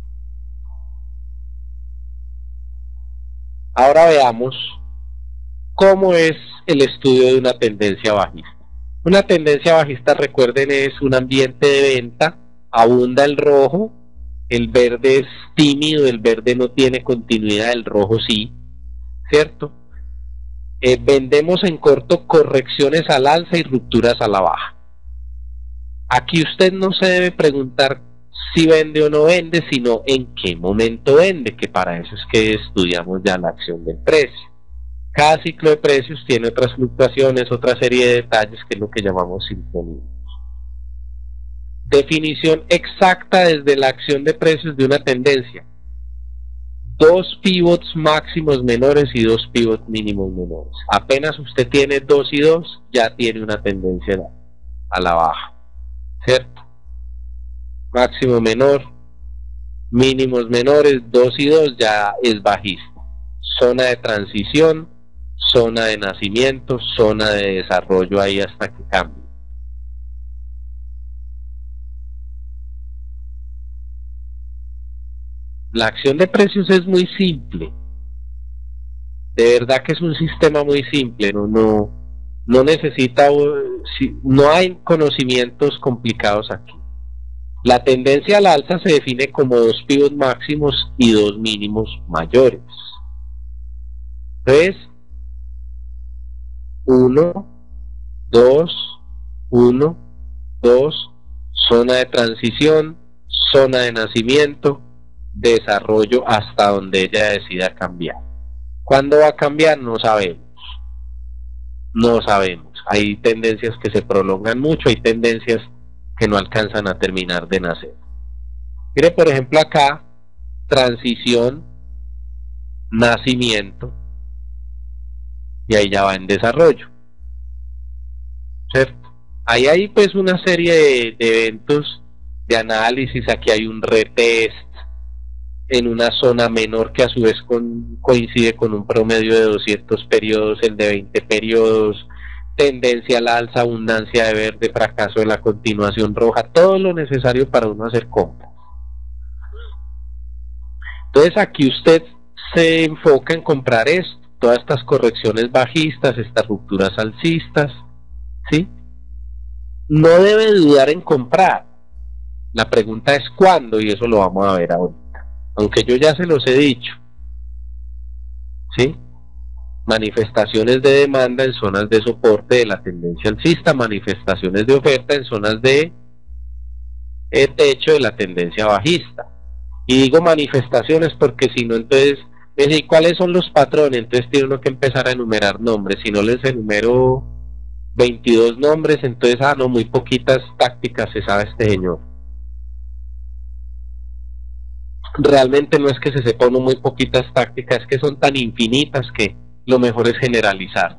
Ahora veamos cómo es el estudio de una tendencia bajista. Una tendencia bajista, recuerden, es un ambiente de venta, abunda el rojo, el verde es tímido, el verde no tiene continuidad, el rojo sí, ¿cierto? Vendemos en corto correcciones al alza y rupturas a la baja. Aquí usted no se debe preguntar si vende o no vende, sino en qué momento vende, que para eso es que estudiamos ya la acción del precio. Cada ciclo de precios tiene otras fluctuaciones, otra serie de detalles, que es lo que llamamos sincronismos. Definición exacta desde la acción de precios de una tendencia: dos pivots máximos menores y dos pivots mínimos menores. Apenas usted tiene 2 y 2, ya tiene una tendencia a la baja, ¿cierto? Máximo menor, mínimos menores, 2 y 2 ya es bajista. Zona de transición, zona de nacimiento, zona de desarrollo ahí hasta que cambie. La acción de precios es muy simple. De verdad que es un sistema muy simple, no necesita, no hay conocimientos complicados aquí. La tendencia al alza se define como 2 pivots máximos y 2 mínimos mayores. Entonces, 1, 2, 1, 2, zona de transición, zona de nacimiento, desarrollo hasta donde ella decida cambiar. ¿Cuándo va a cambiar? No sabemos. No sabemos. Hay tendencias que se prolongan mucho, hay tendencias que no alcanzan a terminar de nacer. Mire, por ejemplo, acá, transición, nacimiento, y ahí ya va en desarrollo, ¿cierto? Ahí hay pues una serie de eventos de análisis. Aquí hay un retest en una zona menor que a su vez coincide con un promedio de 200 periodos, el de 20 periodos, tendencia al alza, abundancia de verde, fracaso de la continuación roja, todo lo necesario para uno hacer compras. Entonces aquí usted se enfoca en comprar esto, todas estas correcciones bajistas, estas rupturas alcistas, ¿sí? No debe dudar en comprar. La pregunta es cuándo, y eso lo vamos a ver ahorita. Aunque yo ya se los he dicho, ¿sí? Manifestaciones de demanda en zonas de soporte de la tendencia alcista, manifestaciones de oferta en zonas de techo de la tendencia bajista. Y digo manifestaciones porque si no, entonces, ¿cuáles son los patrones? Entonces tiene uno que empezar a enumerar nombres. Si no les enumero 22 nombres, entonces, no, muy poquitas tácticas se sabe este señor. Realmente no es que se sepa uno muy poquitas tácticas, es que son tan infinitas que lo mejor es generalizar.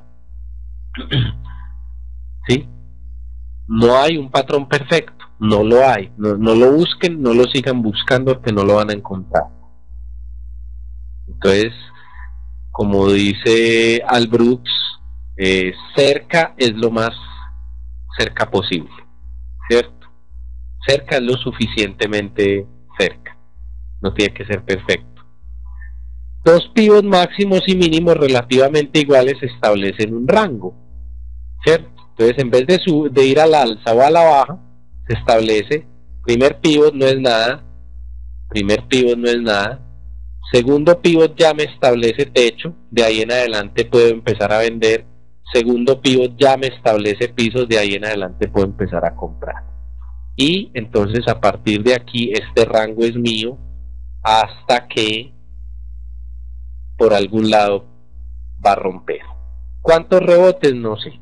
¿Sí? No hay un patrón perfecto, no lo hay. No lo busquen, no lo sigan buscando, que no lo van a encontrar. Entonces, como dice Al Brooks, cerca es lo más cerca posible, ¿cierto? Cerca es lo suficientemente cerca, no tiene que ser perfecto. 2 pivots máximos y mínimos relativamente iguales establecen un rango, ¿cierto? Entonces, en vez de ir al alza o a la baja, se establece: primer pivot no es nada, primer pivot no es nada, segundo pivot ya me establece techo, de ahí en adelante puedo empezar a vender, segundo pivot ya me establece pisos, de ahí en adelante puedo empezar a comprar. Y entonces a partir de aquí este rango es mío hasta que por algún lado va a romper. ¿Cuántos rebotes? No sé.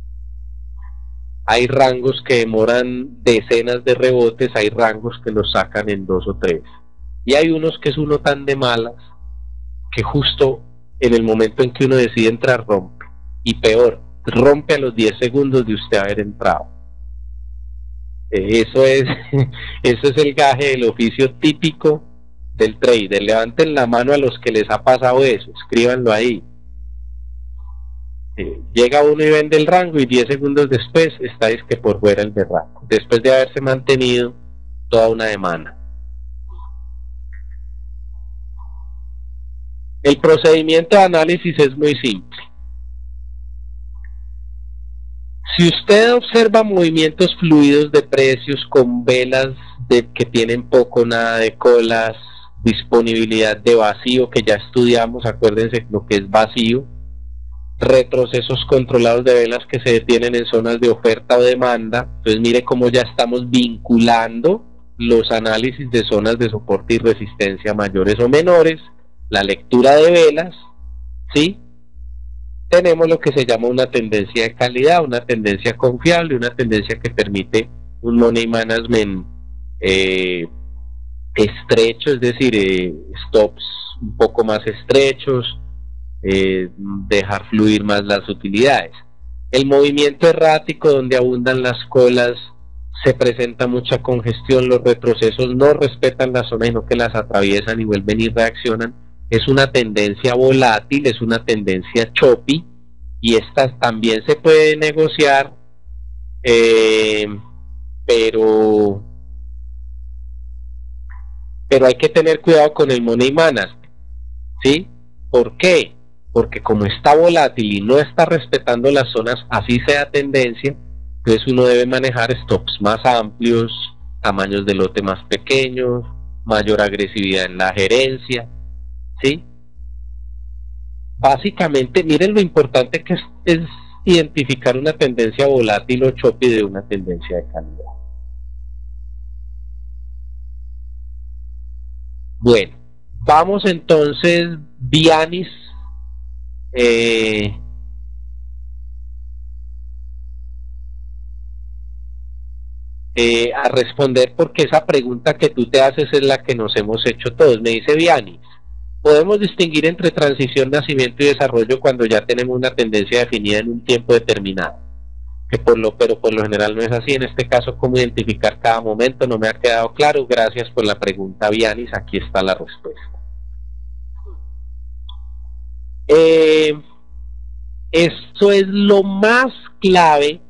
Hay rangos que demoran decenas de rebotes, hay rangos que los sacan en 2 o 3. Y hay unos que es uno tan de malas que justo en el momento en que uno decide entrar rompe. Y peor, rompe a los 10 segundos de usted haber entrado. Eso es el gaje del oficio típico del trader. Levanten la mano a los que les ha pasado eso, escríbanlo ahí. Llega uno y vende el rango y 10 segundos después estáis que por fuera el berraco, después de haberse mantenido toda una semana. El procedimiento de análisis es muy simple. Si usted observa movimientos fluidos de precios con velas que tienen poco o nada de colas, disponibilidad de vacío, que ya estudiamos, acuérdense lo que es vacío, retrocesos controlados de velas que se detienen en zonas de oferta o demanda, entonces mire cómo ya estamos vinculando los análisis de zonas de soporte y resistencia mayores o menores, la lectura de velas, ¿sí? Tenemos lo que se llama una tendencia de calidad, una tendencia confiable, una tendencia que permite un money management estrecho, es decir, stops un poco más estrechos, dejar fluir más las utilidades. El movimiento errático, donde abundan las colas, se presenta mucha congestión, los retrocesos no respetan la zona, sino que las atraviesan y vuelven y reaccionan. Es una tendencia volátil, es una tendencia choppy, y esta también se puede negociar, pero hay que tener cuidado con el money management, ¿sí? ¿Por qué? Porque como está volátil y no está respetando las zonas, así sea tendencia, entonces uno debe manejar stops más amplios, tamaños de lote más pequeños, mayor agresividad en la gerencia, ¿sí? Básicamente, miren lo importante que es identificar una tendencia volátil o choppy de una tendencia de calidad. Bueno, vamos entonces, Vianis, a responder, porque esa pregunta que tú te haces es la que nos hemos hecho todos. Me dice Vianis, podemos distinguir entre transición, nacimiento y desarrollo cuando ya tenemos una tendencia definida en un tiempo determinado, pero por lo general no es así. En este caso, ¿cómo identificar cada momento? No me ha quedado claro. Gracias por la pregunta, Vianis. Aquí está la respuesta. Eso es lo más clave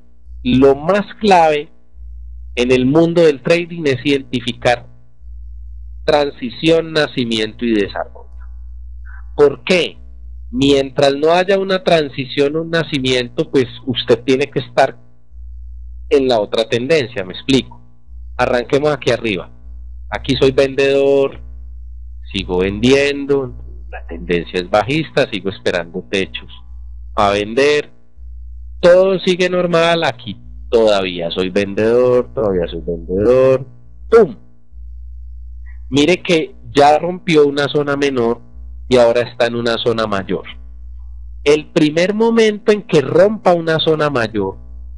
en el mundo del trading, es identificar transición, nacimiento y desarrollo. ¿Por qué? Mientras no haya una transición o un nacimiento, pues usted tiene que estar en la otra tendencia. Me explico. Arranquemos aquí arriba. Aquí soy vendedor, sigo vendiendo, la tendencia es bajista, sigo esperando techos a vender, todo sigue normal. Aquí todavía soy vendedor, ¡pum! Mire que ya rompió una zona menor y ahora está en una zona mayor. El primer momento en que rompa una zona mayor,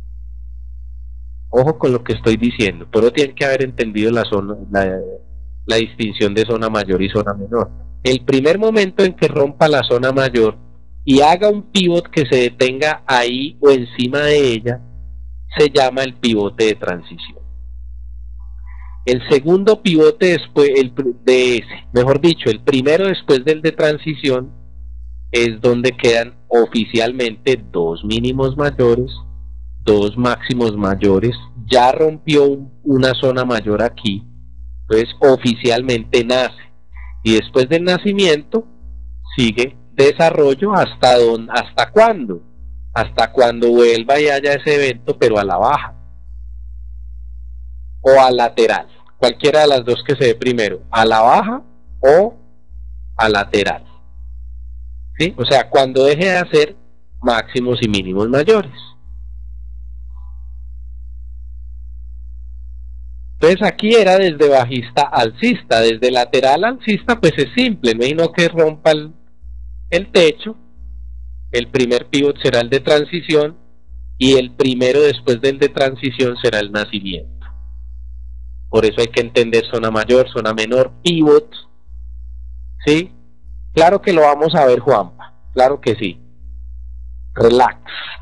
ojo con lo que estoy diciendo, pero tienen que haber entendido la distinción de zona mayor y zona menor. El primer momento en que rompa la zona mayor y haga un pivot que se detenga ahí o encima de ella, se llama el pivote de transición. El segundo pivote después de ese, mejor dicho, el primero después del de transición, es donde quedan oficialmente dos mínimos mayores, dos máximos mayores. Ya rompió una zona mayor aquí, entonces oficialmente nace, y después del nacimiento sigue desarrollo. ¿Hasta cuándo? Hasta cuando vuelva y haya ese evento, pero a la baja o a lateral, cualquiera de las dos que se dé primero, a la baja o a lateral, ¿sí? O sea, cuando deje de hacer máximos y mínimos mayores. Entonces aquí era desde bajista a alcista. Desde lateral a alcista pues es simple, no hay no que rompa el techo. El primer pivot será el de transición y el primero después del de transición será el nacimiento. Por eso hay que entender zona mayor, zona menor, pivot, ¿sí? Claro que lo vamos a ver, Juanpa, claro que sí. Relax.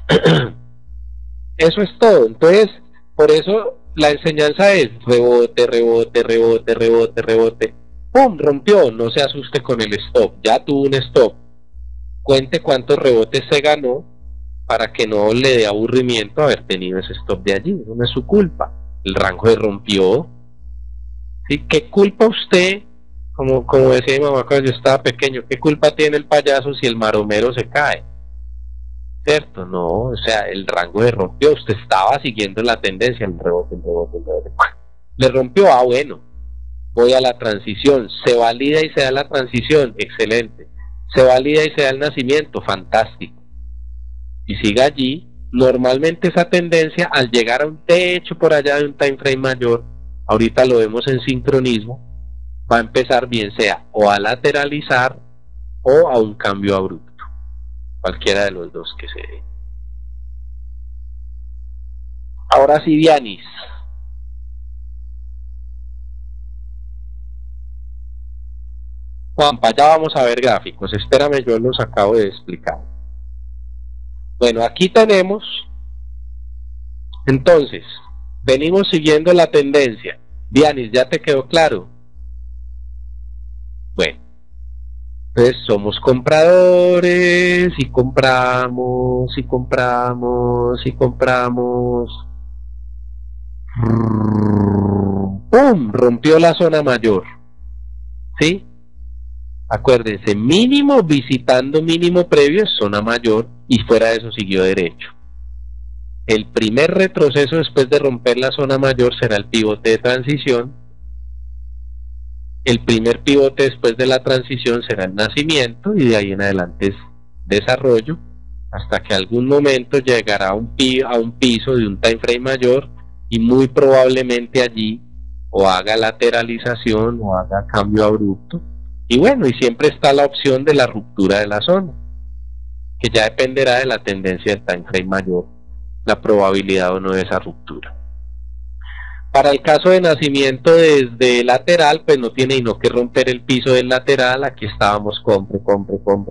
Eso es todo. Entonces, por eso la enseñanza es rebote, rebote, rebote, rebote, rebote. ¡Pum! Rompió. No se asuste con el stop. Ya tuvo un stop. Cuente cuántos rebotes se ganó para que no le dé aburrimiento haber tenido ese stop de allí. No es su culpa. El rango se rompió. ¿Sí? ¿Qué culpa usted? Como decía mi mamá cuando yo estaba pequeño, ¿qué culpa tiene el payaso si el maromero se cae? ¿Cierto? No, o sea, el rango se rompió, usted estaba siguiendo la tendencia, el rebote. Le rompió, bueno, voy a la transición, se valida y se da la transición, excelente, se valida y se da el nacimiento, fantástico, y siga allí. Normalmente esa tendencia, al llegar a un techo por allá de un time frame mayor, ahorita lo vemos en sincronismo, va a empezar bien sea o a lateralizar o a un cambio abrupto, cualquiera de los dos que se dé. Ahora sí, Vianis. Juanpa, ya vamos a ver gráficos, espérame, yo los acabo de explicar. Bueno, aquí tenemos, entonces, venimos siguiendo la tendencia. Vianis, ¿ya te quedó claro? Bueno, entonces somos compradores y compramos y compramos y compramos. ¡Pum! Rompió la zona mayor, ¿sí? Acuérdense, mínimo visitando mínimo previo es zona mayor y fuera de eso siguió derecho. El primer retroceso después de romper la zona mayor será el pivote de transición. El primer pivote después de la transición será el nacimiento y de ahí en adelante es desarrollo, hasta que algún momento llegará a un piso de un time frame mayor y muy probablemente allí o haga lateralización o haga cambio abrupto. Y bueno, y siempre está la opción de la ruptura de la zona, que ya dependerá de la tendencia del time frame mayor, la probabilidad o no de esa ruptura. Para el caso de nacimiento desde lateral, pues no tiene sino que romper el piso del lateral. Aquí estábamos, compre, ¡pum!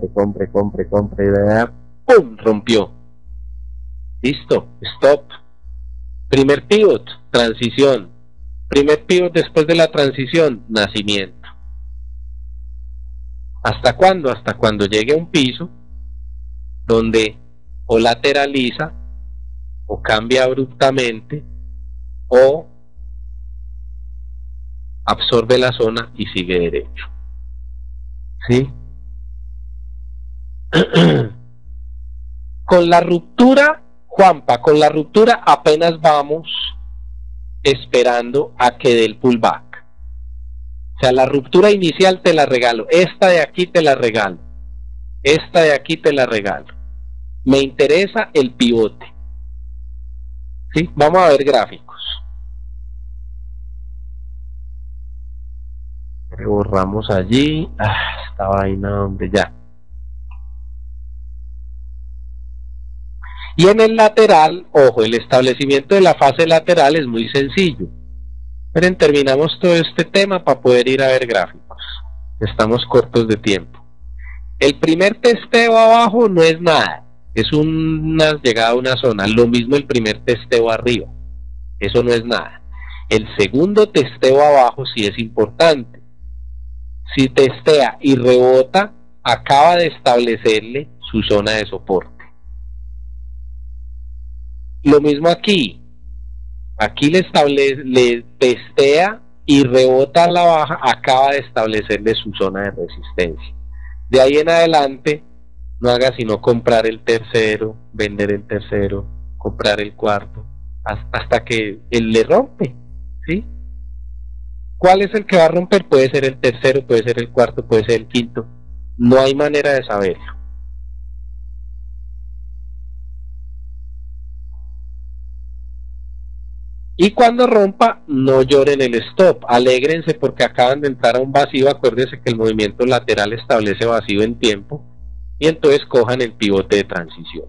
Rompió. Listo, stop. Primer pivot, transición. Primer pivot después de la transición, nacimiento. ¿Hasta cuándo? Hasta cuando llegue a un piso donde o lateraliza o cambia abruptamente o absorbe la zona y sigue derecho. ¿Sí? Con la ruptura, Juanpa, con la ruptura apenas vamos esperando a que dé el pullback. O sea, la ruptura inicial te la regalo. Esta de aquí te la regalo. Esta de aquí te la regalo. Me interesa el pivote. ¿Sí? Vamos a ver gráficos. Borramos allí. Esta vaina, hombre, ya. Y en el lateral, ojo, el establecimiento de la fase lateral es muy sencillo. Pero terminamos todo este tema para poder ir a ver gráficos. Estamos cortos de tiempo. El primer testeo abajo no es nada. Es una llegada a una zona. Lo mismo el primer testeo arriba. Eso no es nada. El segundo testeo abajo sí es importante. Si testea y rebota, acaba de establecerle su zona de soporte. Lo mismo aquí. Aquí le testea y rebota a la baja, acaba de establecerle su zona de resistencia. De ahí en adelante, no haga sino comprar el tercero, vender el tercero, comprar el cuarto, hasta que él le rompe, ¿sí? ¿Cuál es el que va a romper? Puede ser el tercero, puede ser el cuarto, puede ser el quinto. No hay manera de saberlo. Y cuando rompa, no lloren el stop, alégrense porque acaban de entrar a un vacío. Acuérdense que el movimiento lateral establece vacío en tiempo y entonces cojan el pivote de transición.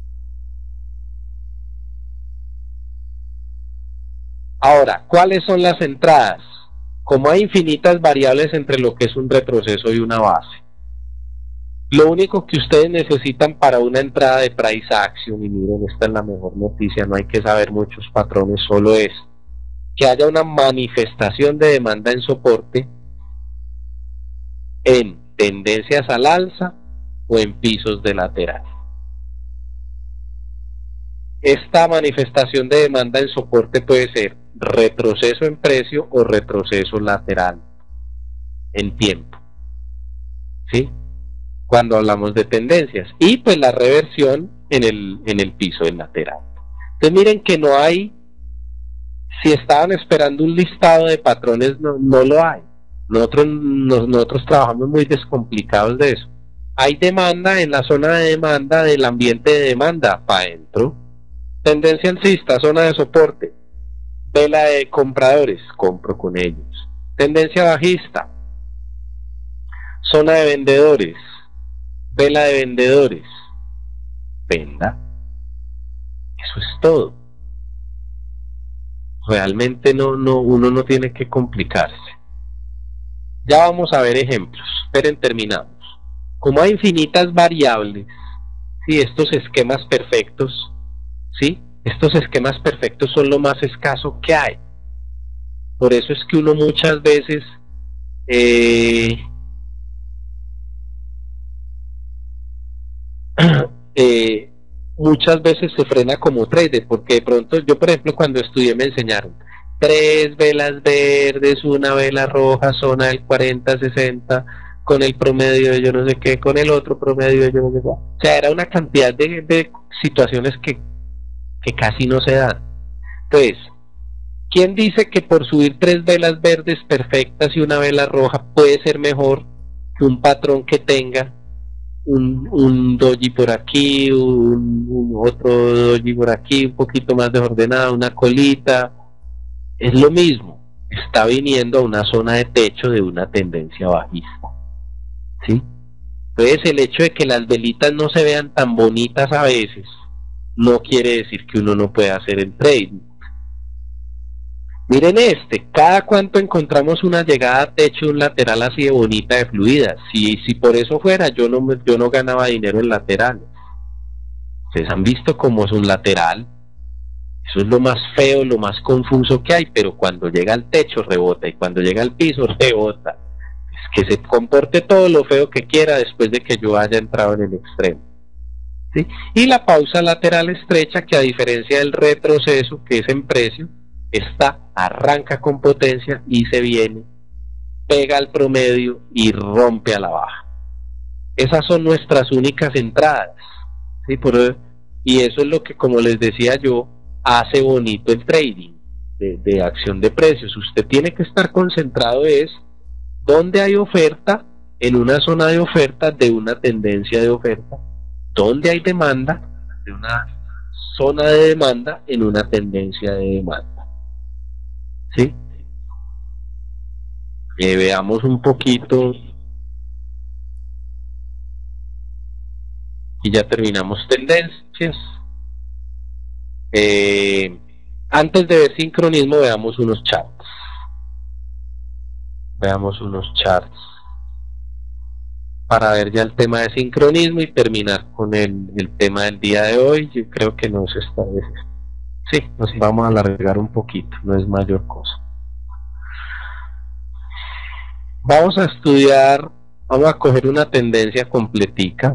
Ahora, ¿cuáles son las entradas? Como hay infinitas variables entre lo que es un retroceso y una base, lo único que ustedes necesitan para una entrada de price action, y miren, esta es la mejor noticia, no hay que saber muchos patrones, solo es que haya una manifestación de demanda en soporte en tendencias al alza o en pisos de lateral. Esta manifestación de demanda en soporte puede ser retroceso en precio o retroceso lateral en tiempo, ¿sí? Cuando hablamos de tendencias, y pues la reversión en el piso del lateral. Entonces miren que no hay, si estaban esperando un listado de patrones, no lo hay. Nosotros trabajamos muy descomplicados de eso. Hay demanda en la zona de demanda del ambiente de demanda para adentro. Tendencia alcista, zona de soporte, vela de compradores, compro con ellos. Tendencia bajista, zona de vendedores, vela de vendedores, venda. Eso es todo. Realmente uno no tiene que complicarse. Ya vamos a ver ejemplos. Esperen, terminamos. Como hay infinitas variables, ¿sí? Estos esquemas perfectos, ¿sí? Estos esquemas perfectos son lo más escaso que hay. Por eso es que uno muchas veces muchas veces se frena como trader, porque de pronto yo, por ejemplo, cuando estudié me enseñaron 3 velas verdes, una vela roja, zona del 40-60, con el promedio de yo no sé qué, con el otro promedio de yo no sé qué. O sea, era una cantidad de situaciones que que casi no se dan. Entonces, ¿quién dice que por subir 3 velas verdes perfectas y una vela roja puede ser mejor que un patrón que tenga un doji por aquí, un otro doji por aquí, un poquito más desordenado, una colita? Es lo mismo, está viniendo a una zona de techo de una tendencia bajista, ¿sí? Entonces el hecho de que las velitas no se vean tan bonitas a veces no quiere decir que uno no pueda hacer el trading. Miren cada cuánto encontramos una llegada a techo, un lateral así de bonita, de fluida. Si por eso fuera, yo no ganaba dinero en laterales. Ustedes han visto cómo es un lateral. Eso es lo más feo, lo más confuso que hay, pero cuando llega al techo rebota y cuando llega al piso rebota. Es que se comporte todo lo feo que quiera después de que yo haya entrado en el extremo, ¿sí? Y la pausa lateral estrecha, que a diferencia del retroceso, que es en precio, arranca con potencia y se viene, pega al promedio y rompe a la baja. Esas son nuestras únicas entradas, ¿sí? Y eso es lo que, como les decía yo, hace bonito el trading de acción de precios. Usted tiene que estar concentrado donde hay oferta, en una zona de oferta de una tendencia de oferta, donde hay demanda de una zona de demanda en una tendencia de demanda, ¿sí? Veamos un poquito y ya terminamos tendencias. Antes de ver sincronismo, veamos unos charts. Para ver ya el tema de sincronismo y terminar con el tema del día de hoy. Yo creo que nos vamos a alargar un poquito, no es mayor cosa. Vamos a coger una tendencia completica.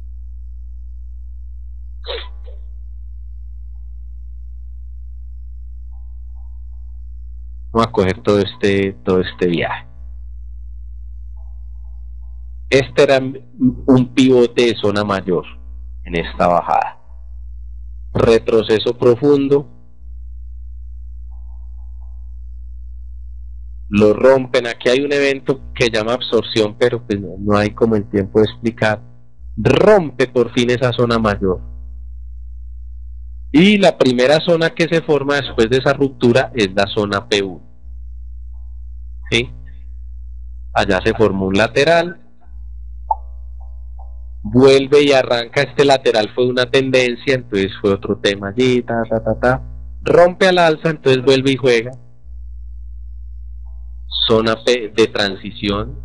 Vamos a coger todo este viaje. Este era un pivote de zona mayor en esta bajada. Retroceso profundo. Lo rompen. Aquí hay un evento que llama absorción, pero pues no hay como el tiempo de explicar. Rompe por fin esa zona mayor. Y la primera zona que se forma después de esa ruptura es la zona P1. ¿Sí? Allá se formó un lateral. Vuelve y arranca. Este lateral fue una tendencia, entonces fue otro tema allí, rompe al alza, entonces vuelve y juega. Zona P de transición,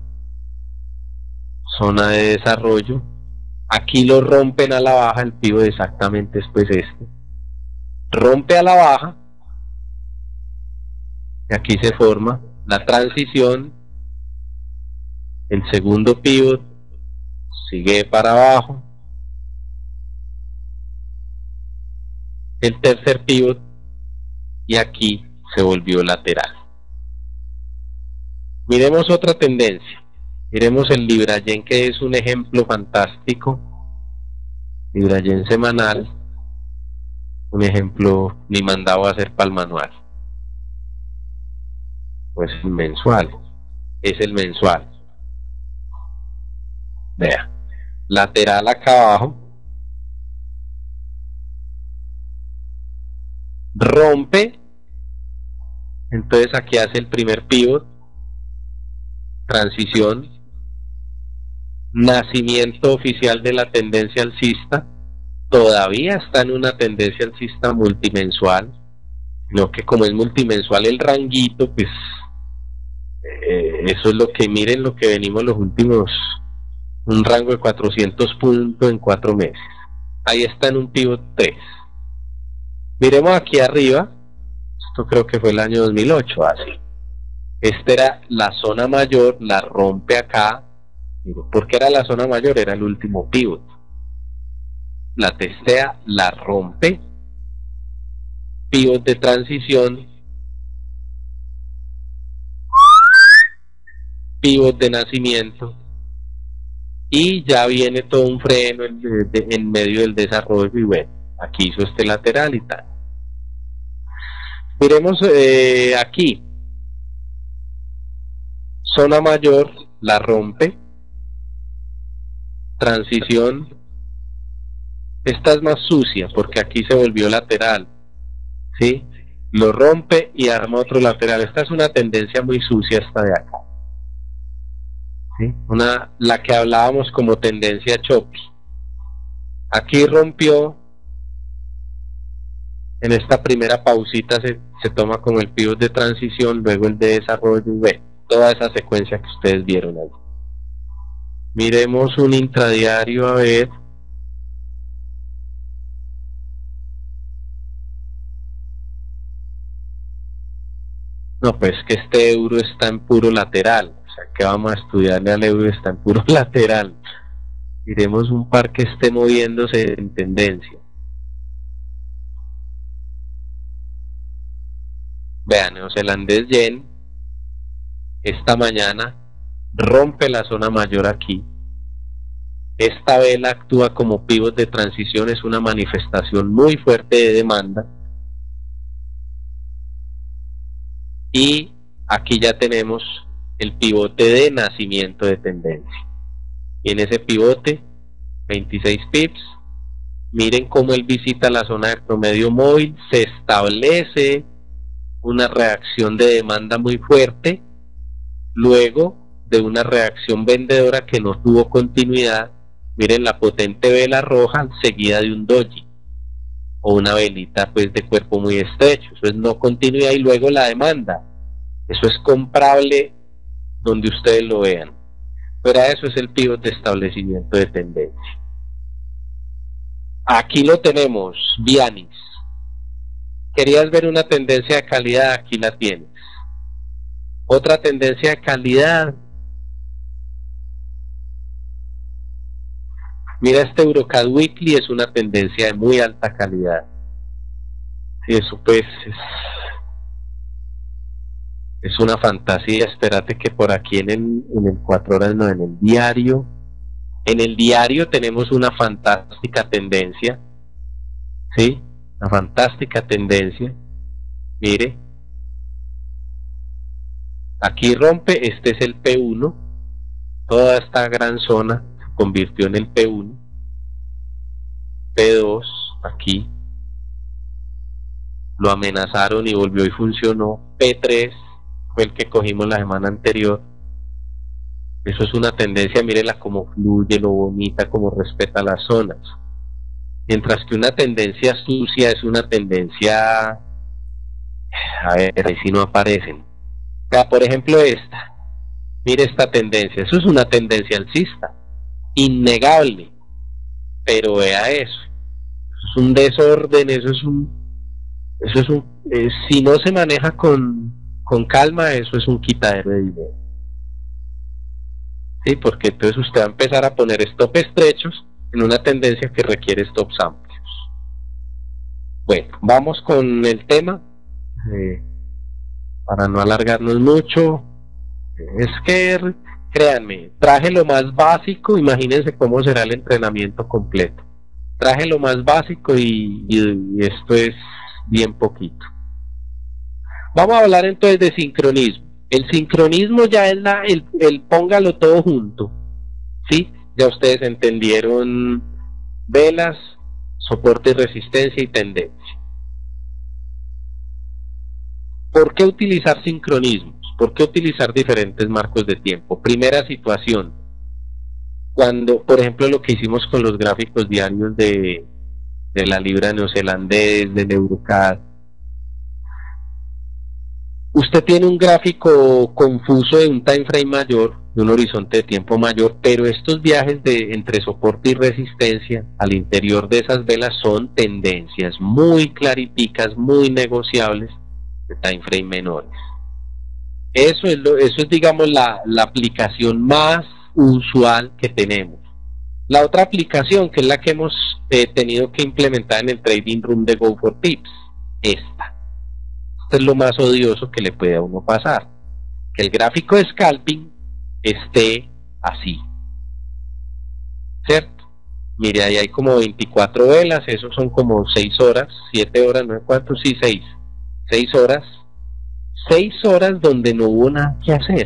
zona de desarrollo. Aquí lo rompen a la baja, el pivot exactamente después rompe a la baja y aquí se forma la transición. El segundo pivot sigue para abajo, el tercer pivot y aquí se volvió lateral. Miremos otra tendencia. Miremos el Libra Yen, que es un ejemplo fantástico. Libra Yen semanal, un ejemplo ni mandado a hacer para el manual. Pues el mensual, es el mensual. Vea, lateral acá abajo, rompe, entonces aquí hace el primer pivot, transición, nacimiento oficial de la tendencia alcista. Todavía está en una tendencia alcista multimensual, no que como es multimensual el ranguito, pues eso es lo que, miren lo que venimos los últimos, un rango de 400 puntos en 4 meses. Ahí está en un pivot 3. Miremos aquí arriba, esto creo que fue el año 2008, así. Esta era la zona mayor, la rompe acá. ¿Por qué era la zona mayor? Era el último pivot. La testea, la rompe. Pivot de transición. Pivot de nacimiento. Y ya viene todo un freno en medio del desarrollo y bueno, aquí hizo este lateral y tal. Miremos aquí, zona mayor, la rompe, transición, esta es más sucia porque aquí se volvió lateral, ¿sí? Lo rompe y arma otro lateral. Esta es una tendencia muy sucia, esta de acá, ¿sí? La que hablábamos como tendencia choppy. Aquí rompió, en esta primera pausita se toma como el pivot de transición, luego el de desarrollo y ve toda esa secuencia que ustedes vieron ahí. Miremos un intradiario a ver. No, pues que este euro está en puro lateral, o sea que vamos a estudiarle al euro, está en puro lateral. Miremos un par que esté moviéndose en tendencia. Vean, neozelandés yen, esta mañana rompe la zona mayor aquí. Esta vela actúa como pivot de transición, es una manifestación muy fuerte de demanda. Y aquí ya tenemos el pivote de nacimiento de tendencia. Y en ese pivote, 26 pips, miren cómo él visita la zona de promedio móvil, se establece una reacción de demanda muy fuerte, luego de una reacción vendedora que no tuvo continuidad. Miren la potente vela roja seguida de un doji o una velita pues de cuerpo muy estrecho, eso es no continuidad, y luego la demanda, eso es comprable donde ustedes lo vean, pero eso es el pivot de establecimiento de tendencia. Aquí lo tenemos, Vianis. Querías ver una tendencia de calidad, aquí la tienes. Otra tendencia de calidad, mira este Eurocad Weekly, es una tendencia de muy alta calidad. Sí, eso pues es una fantasía. Espérate que por aquí en el 4 horas, no, en el diario. En el diario tenemos una fantástica tendencia, ¿sí? Una fantástica tendencia. Mire, aquí rompe, este es el P1, toda esta gran zona se convirtió en el P1, P2, aquí, lo amenazaron y volvió y funcionó, P3, fue el que cogimos la semana anterior. Eso es una tendencia, mírenla cómo fluye, lo bonita, cómo respeta las zonas. Mientras que una tendencia sucia es una tendencia, a ver, ahí sí no aparecen. O sea, por ejemplo esta, mire esta tendencia, eso es una tendencia alcista, innegable, pero vea eso es un desorden, si no se maneja con calma, eso es un quitadero de dinero. Sí, porque entonces usted va a empezar a poner stop estrechos en una tendencia que requiere stops amplios. Bueno, vamos con el tema, para no alargarnos mucho. Es que, créanme, traje lo más básico, imagínense cómo será el entrenamiento completo. Traje lo más básico y esto es bien poquito. Vamos a hablar entonces de sincronismo. El sincronismo ya es el póngalo todo junto, ¿sí? Ya ustedes entendieron velas, soporte y resistencia y tendencia. ¿Por qué utilizar sincronismos? ¿Por qué utilizar diferentes marcos de tiempo? Primera situación, cuando, por ejemplo, lo que hicimos con los gráficos diarios de la libra neozelandés, del Eurocad, usted tiene un gráfico confuso de un time frame mayor, de un horizonte de tiempo mayor, pero estos viajes entre soporte y resistencia al interior de esas velas son tendencias muy clariticas, muy negociables de time frame menores. Eso es digamos la aplicación más usual que tenemos. La otra aplicación, que es la que hemos tenido que implementar en el Trading Room de Go for Tips, esta es lo más odioso que le puede a uno pasar, que el gráfico de scalping esté así, ¿cierto? Mire, ahí hay como 24 velas, eso son como 6 horas, 7 horas, no sé cuánto, sí, 6 horas, 6 horas donde no hubo nada que hacer,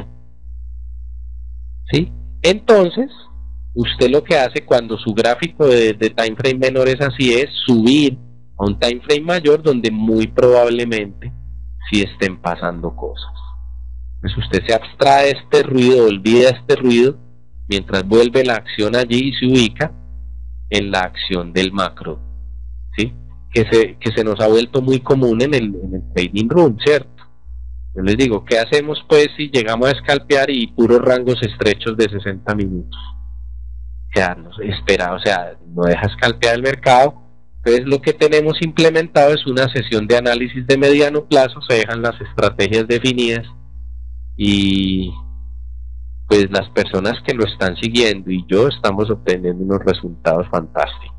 ¿sí? Entonces, usted lo que hace cuando su gráfico de time frame menor es así, es subir a un time frame mayor donde muy probablemente sí estén pasando cosas. Pues usted se abstrae de este ruido, olvida este ruido, mientras vuelve la acción allí y se ubica en la acción del macro, ¿sí? Que se nos ha vuelto muy común en el trading room, ¿cierto? Yo les digo, ¿qué hacemos pues si llegamos a escalpear y puros rangos estrechos de 60 minutos? Quedarnos, esperar, o sea, no deja escalpear el mercado. Entonces lo que tenemos implementado es una sesión de análisis de mediano plazo, se dejan las estrategias definidas y pues las personas que lo están siguiendo y yo estamos obteniendo unos resultados fantásticos.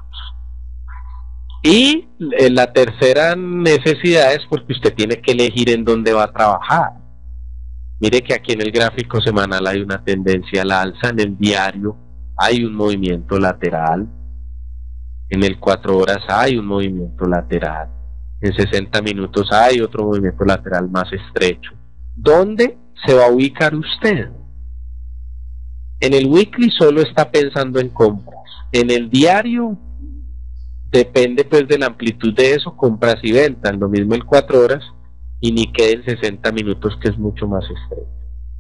Y la tercera necesidad es porque usted tiene que elegir en dónde va a trabajar. Mire que aquí en el gráfico semanal hay una tendencia al alza, en el diario hay un movimiento lateral, en el 4 horas hay un movimiento lateral, en 60 minutos hay otro movimiento lateral más estrecho. ¿Dónde se va a ubicar usted? En el weekly solo está pensando en compras, en el diario depende pues de la amplitud de eso, compras y ventas, lo mismo el 4 horas y ni quede en 60 minutos que es mucho más estrecho,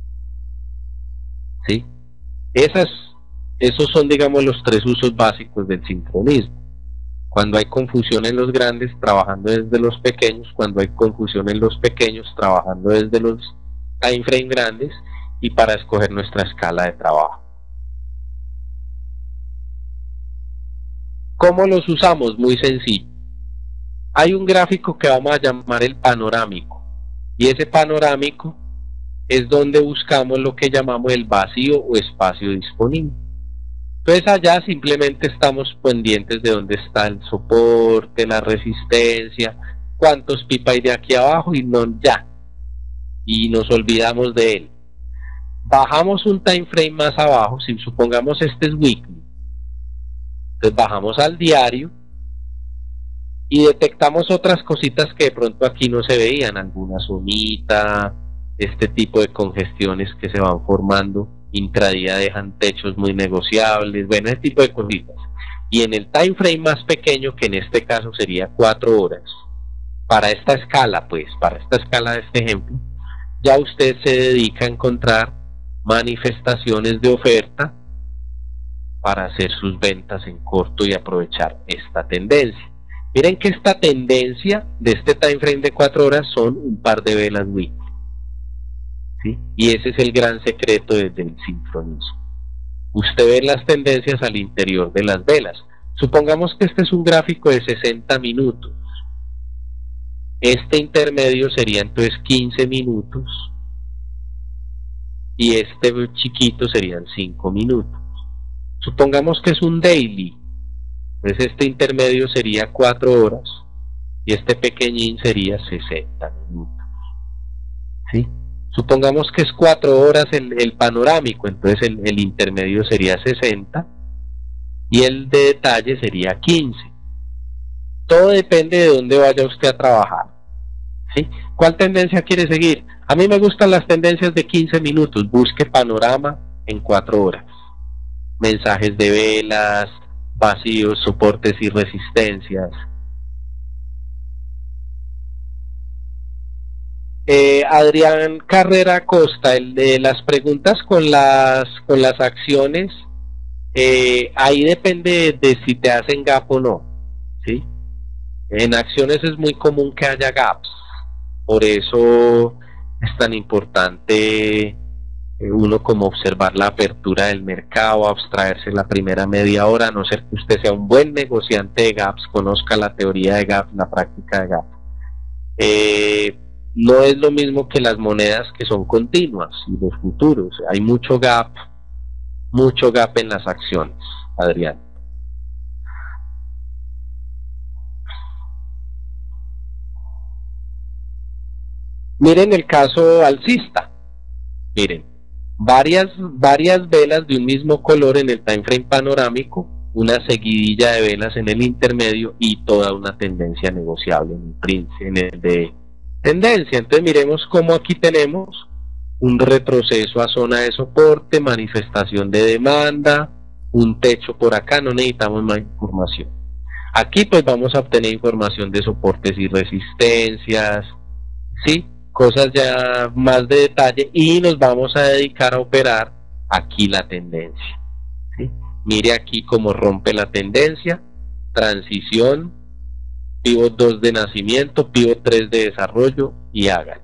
¿sí? Esos son, digamos, los 3 usos básicos del sincronismo. Cuando hay confusión en los grandes, trabajando desde los pequeños; cuando hay confusión en los pequeños, trabajando desde los time frame grandes; y para escoger nuestra escala de trabajo. ¿Cómo los usamos? Muy sencillo. Hay un gráfico que vamos a llamar el panorámico, y ese panorámico es donde buscamos lo que llamamos el vacío o espacio disponible. Entonces allá simplemente estamos pendientes de dónde está el soporte, la resistencia, cuántos pips hay de aquí abajo y no ya, y nos olvidamos de él. Bajamos un time frame más abajo, si supongamos este es weekly, entonces bajamos al diario y detectamos otras cositas que de pronto aquí no se veían, alguna zonita, este tipo de congestiones que se van formando intradía, dejan techos muy negociables, bueno, ese tipo de cositas. Y en el time frame más pequeño, que en este caso sería 4 horas, para esta escala, pues, para esta escala de este ejemplo, ya usted se dedica a encontrar manifestaciones de oferta para hacer sus ventas en corto y aprovechar esta tendencia. Miren que esta tendencia de este time frame de 4 horas son un par de velas weekly, ¿sí? Y ese es el gran secreto desde el sincronismo. Usted ve las tendencias al interior de las velas. Supongamos que este es un gráfico de 60 minutos. Este intermedio sería entonces 15 minutos y este chiquito serían 5 minutos. Supongamos que es un daily, pues este intermedio sería 4 horas y este pequeñín sería 60 minutos, ¿sí? Supongamos que es 4 horas el panorámico, entonces el intermedio sería 60 y el de detalle sería 15. Todo depende de dónde vaya usted a trabajar, ¿sí? ¿Cuál tendencia quiere seguir? A mí me gustan las tendencias de 15 minutos, busque panorama en 4 horas. Mensajes de velas, vacíos, soportes y resistencias. Adrián Carrera Costa, el de las preguntas con las acciones, ahí depende de si te hacen gap o no, ¿sí? En acciones es muy común que haya gaps, por eso es tan importante uno como observar la apertura del mercado, abstraerse la primera media hora, a no ser que usted sea un buen negociante de gaps, conozca la teoría de gaps, la práctica de gaps. No es lo mismo que las monedas que son continuas y los futuros. Hay mucho gap en las acciones, Adrián. Miren el caso alcista. Miren, varias velas de un mismo color en el time frame panorámico una seguidilla de velas en el intermedio y toda una tendencia negociable en el de tendencia. Entonces miremos cómo aquí tenemos un retroceso a zona de soporte, manifestación de demanda, un techo por acá, no necesitamos más información. Aquí pues vamos a obtener información de soportes y resistencias, ¿sí? Cosas ya más de detalle, y nos vamos a dedicar a operar aquí la tendencia, ¿sí? Mire aquí cómo rompe la tendencia, transición, pivot 2 de nacimiento, pivot 3 de desarrollo y hágale.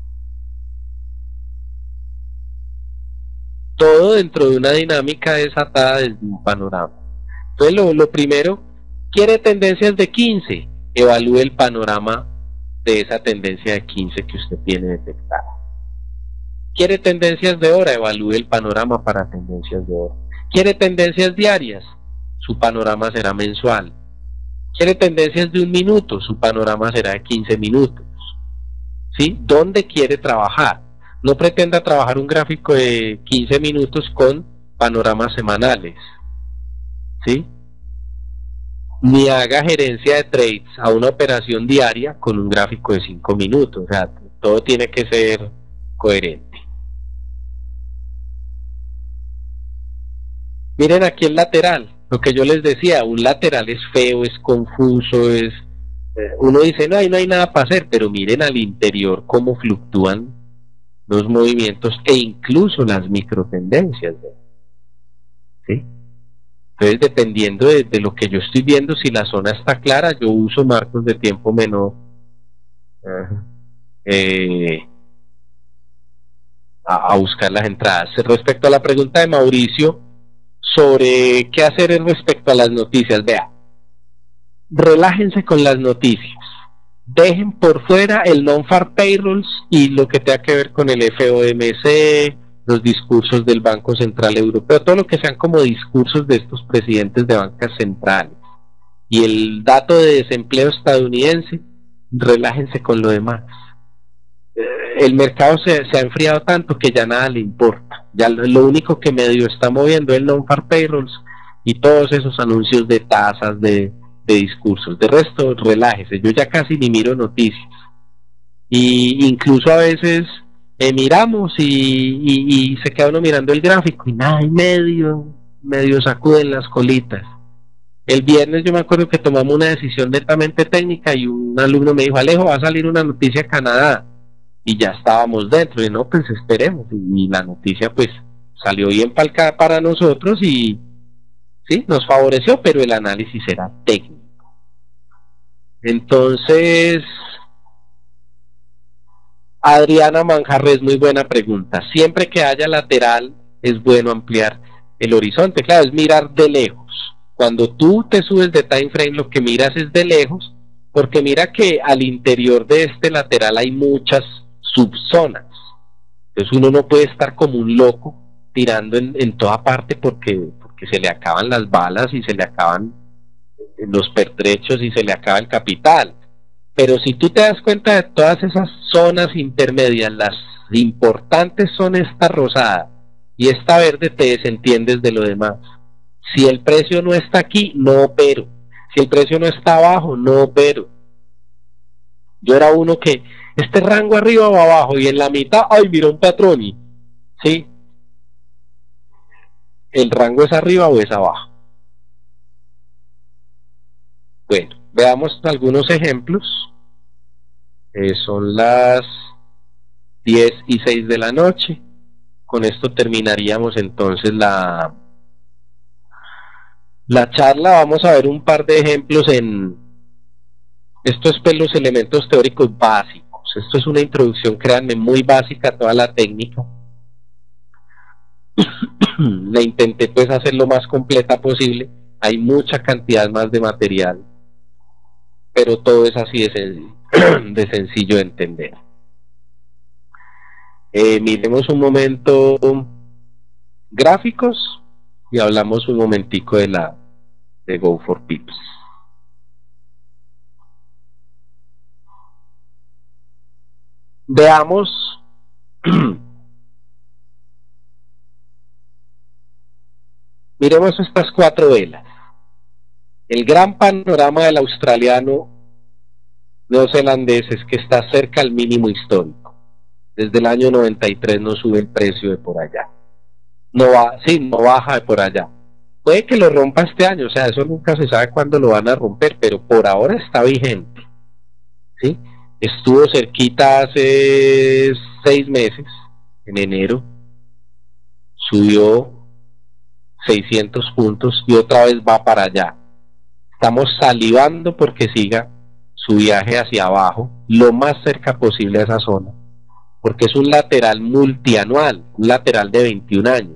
Todo dentro de una dinámica desatada desde un panorama. Entonces lo primero, quiere tendencias de 15, evalúe el panorama de esa tendencia de 15 que usted tiene detectada. Quiere tendencias de hora, evalúe el panorama para tendencias de hora. Quiere tendencias diarias, su panorama será mensual. Quiere tendencias de un minuto, su panorama será de 15 minutos. ¿Sí? ¿Dónde quiere trabajar? No pretenda trabajar un gráfico de 15 minutos con panoramas semanales, ¿sí? Ni haga gerencia de trades a una operación diaria con un gráfico de 5 minutos. O sea, todo tiene que ser coherente. Miren aquí el lateral, lo que yo les decía, un lateral es feo, es confuso, uno dice, no, ahí no hay nada para hacer, pero miren al interior cómo fluctúan los movimientos e incluso las microtendencias, ¿sí? Entonces, dependiendo de lo que yo estoy viendo, si la zona está clara, yo uso marcos de tiempo menor a buscar las entradas. Respecto a la pregunta de Mauricio sobre qué hacer respecto a las noticias, vea, relájense con las noticias, dejen por fuera el non-farm payrolls y lo que tenga que ver con el FOMC, los discursos del Banco Central Europeo, todo lo que sean como discursos de estos presidentes de bancas centrales, y el dato de desempleo estadounidense, relájense con lo demás. El mercado se ha enfriado tanto que ya nada le importa, ya lo único que medio está moviendo es el non-farm payrolls y todos esos anuncios de tasas, de discursos. De resto, relájese, yo ya casi ni miro noticias, y incluso a veces miramos y se queda uno mirando el gráfico y nada, y medio sacuden las colitas. El viernes yo me acuerdo que tomamos una decisión netamente técnica y un alumno me dijo, Alejo, va a salir una noticia de Canadá, y ya estábamos dentro, y no, pues esperemos, y la noticia pues salió bien para nosotros y sí, nos favoreció, pero el análisis era técnico. Entonces, Adriana Manjarres, muy buena pregunta. Siempre que haya lateral es bueno ampliar el horizonte. Claro, es mirar de lejos. Cuando tú te subes de time frame, lo que miras es de lejos, porque mira que al interior de este lateral hay muchas subzonas. Entonces uno no puede estar como un loco tirando en toda parte porque se le acaban las balas y se le acaban los pertrechos y se le acaba el capital. Pero si tú te das cuenta de todas esas zonas intermedias, las importantes son esta rosada y esta verde, te desentiendes de lo demás. Si el precio no está aquí, no opero. Si el precio no está abajo, no opero. Yo era uno que, este rango arriba o abajo, y en la mitad, ay, mira un patrón, ¿sí? ¿El rango es arriba o es abajo? Bueno, veamos algunos ejemplos. Son las 10:06 de la noche. Con esto terminaríamos entonces la charla. Vamos a ver un par de ejemplos en estos, pues, los elementos teóricos básicos. Esto es una introducción, créanme, muy básica a toda la técnica. La intenté pues hacer lo más completa posible. Hay mucha cantidad más de material, pero todo es así de sencillo de entender. Miremos un momento gráficos y hablamos un momentico de Go for Pips. Veamos miremos estas 4 velas. El gran panorama del australiano neozelandés es que está cerca al mínimo histórico. Desde el año 93 no sube el precio de por allá. No baja de por allá. Puede que lo rompa este año, o sea, eso nunca se sabe cuándo lo van a romper, pero por ahora está vigente, ¿sí? Estuvo cerquita hace 6 meses, en enero, subió 600 puntos y otra vez va para allá. Estamos salivando porque siga su viaje hacia abajo, lo más cerca posible a esa zona, porque es un lateral multianual, un lateral de 21 años.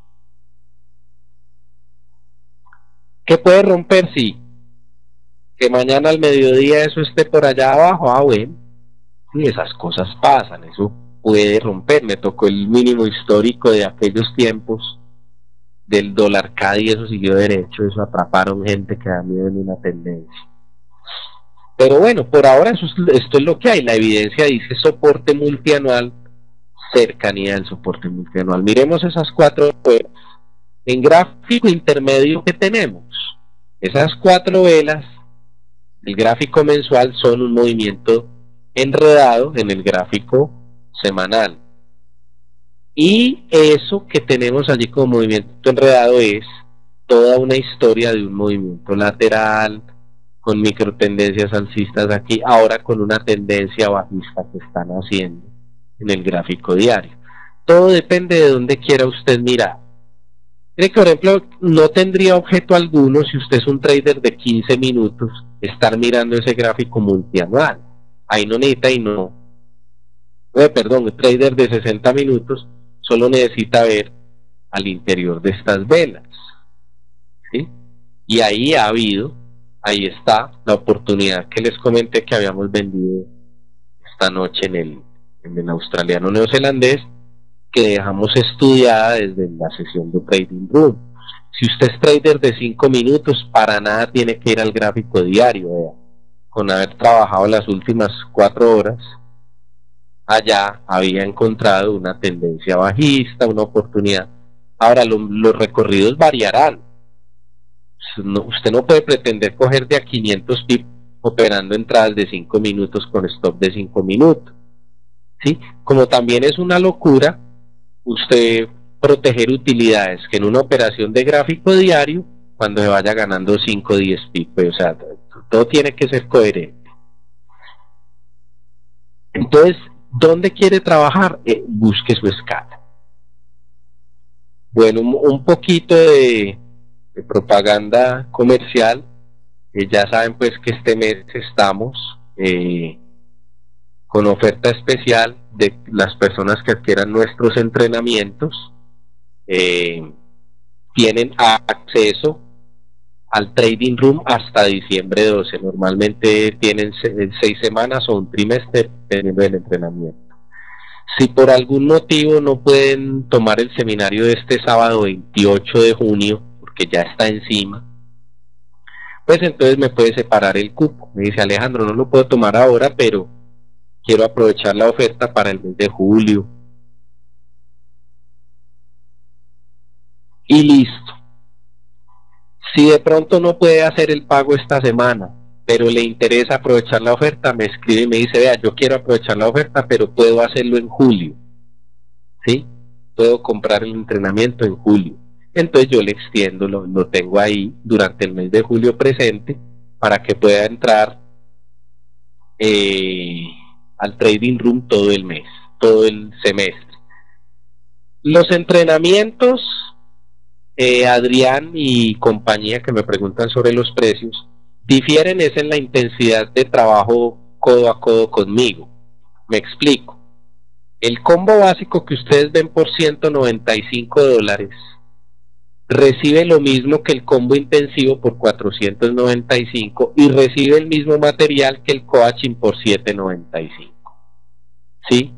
¿Qué puede romper? Sí, que mañana al mediodía eso esté por allá abajo, bueno, y esas cosas pasan, eso puede romper. Me tocó el mínimo histórico de aquellos tiempos del dólar CAD y eso siguió derecho, eso atraparon gente que da miedo en una tendencia. Pero bueno, por ahora esto es lo que hay. La evidencia dice soporte multianual, cercanía del soporte multianual. Miremos esas 4 velas. En gráfico intermedio que tenemos, esas 4 velas, el gráfico mensual son un movimiento enredado en el gráfico semanal. Y eso que tenemos allí como movimiento enredado es toda una historia de un movimiento lateral, con micro tendencias alcistas aquí, ahora con una tendencia bajista que están haciendo en el gráfico diario. Todo depende de dónde quiera usted mirar. Mire que, por ejemplo, no tendría objeto alguno si usted es un trader de 15 minutos estar mirando ese gráfico multianual. Ahí no necesita un trader de 60 minutos solo necesita ver al interior de estas velas, ¿sí? Y ahí ahí está la oportunidad que les comenté que habíamos vendido esta noche en el australiano neozelandés, que dejamos estudiada desde la sesión de Trading Room. Si usted es trader de 5 minutos, para nada tiene que ir al gráfico diario, con haber trabajado las últimas 4 horas, allá había encontrado una tendencia bajista, una oportunidad. Ahora los recorridos variarán. Usted no puede pretender coger de a 500 pips operando entradas de 5 minutos con stop de 5 minutos, ¿sí? Como también es una locura usted proteger utilidades que en una operación de gráfico diario, cuando se vaya ganando 5 o 10 pips, o sea, todo tiene que ser coherente. Entonces, ¿dónde quiere trabajar? Busque su escala. Bueno, un poquito de propaganda comercial. Ya saben pues que este mes estamos con oferta especial de las personas que adquieran nuestros entrenamientos. Tienen acceso al Trading Room hasta diciembre 12. Normalmente tienen 6 semanas o un trimestre dependiendo del entrenamiento. Si por algún motivo no pueden tomar el seminario de este sábado 28 de junio, porque ya está encima, pues entonces me puede separar el cupo. Me dice: Alejandro, no lo puedo tomar ahora, pero quiero aprovechar la oferta para el mes de julio. Y listo. Si de pronto no puede hacer el pago esta semana, pero le interesa aprovechar la oferta, me escribe y me dice: vea, yo quiero aprovechar la oferta, pero puedo hacerlo en julio, ¿sí? Puedo comprar el entrenamiento en julio. Entonces yo le extiendo, lo tengo ahí durante el mes de julio presente, para que pueda entrar al Trading Room todo el mes, todo el semestre. Los entrenamientos, Adrián y compañía, que me preguntan sobre los precios, difieren es en la intensidad de trabajo codo a codo conmigo. Me explico. El combo básico que ustedes ven por $195 recibe lo mismo que el combo intensivo por $495 y recibe el mismo material que el coaching por $795, ¿sí?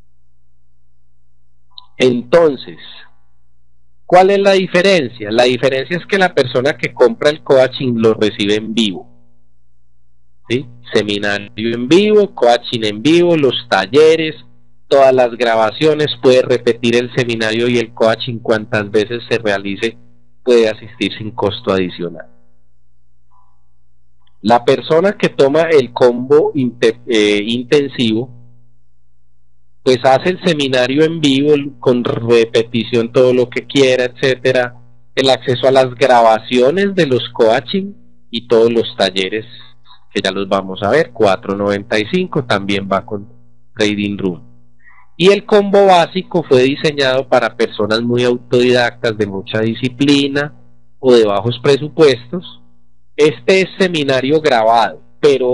Entonces, ¿cuál es la diferencia? La diferencia es que la persona que compra el coaching lo recibe en vivo, ¿sí? Seminario en vivo, coaching en vivo, los talleres, todas las grabaciones, puede repetir el seminario y el coaching cuantas veces se realice, puede asistir sin costo adicional. La persona que toma el combo intensivo, pues hace el seminario en vivo con repetición, todo lo que quiera, etcétera, el acceso a las grabaciones de los coaching y todos los talleres que ya los vamos a ver, 4.95, también va con Trading Room. Y el combo básico fue diseñado para personas muy autodidactas, de mucha disciplina o de bajos presupuestos. Este es seminario grabado, pero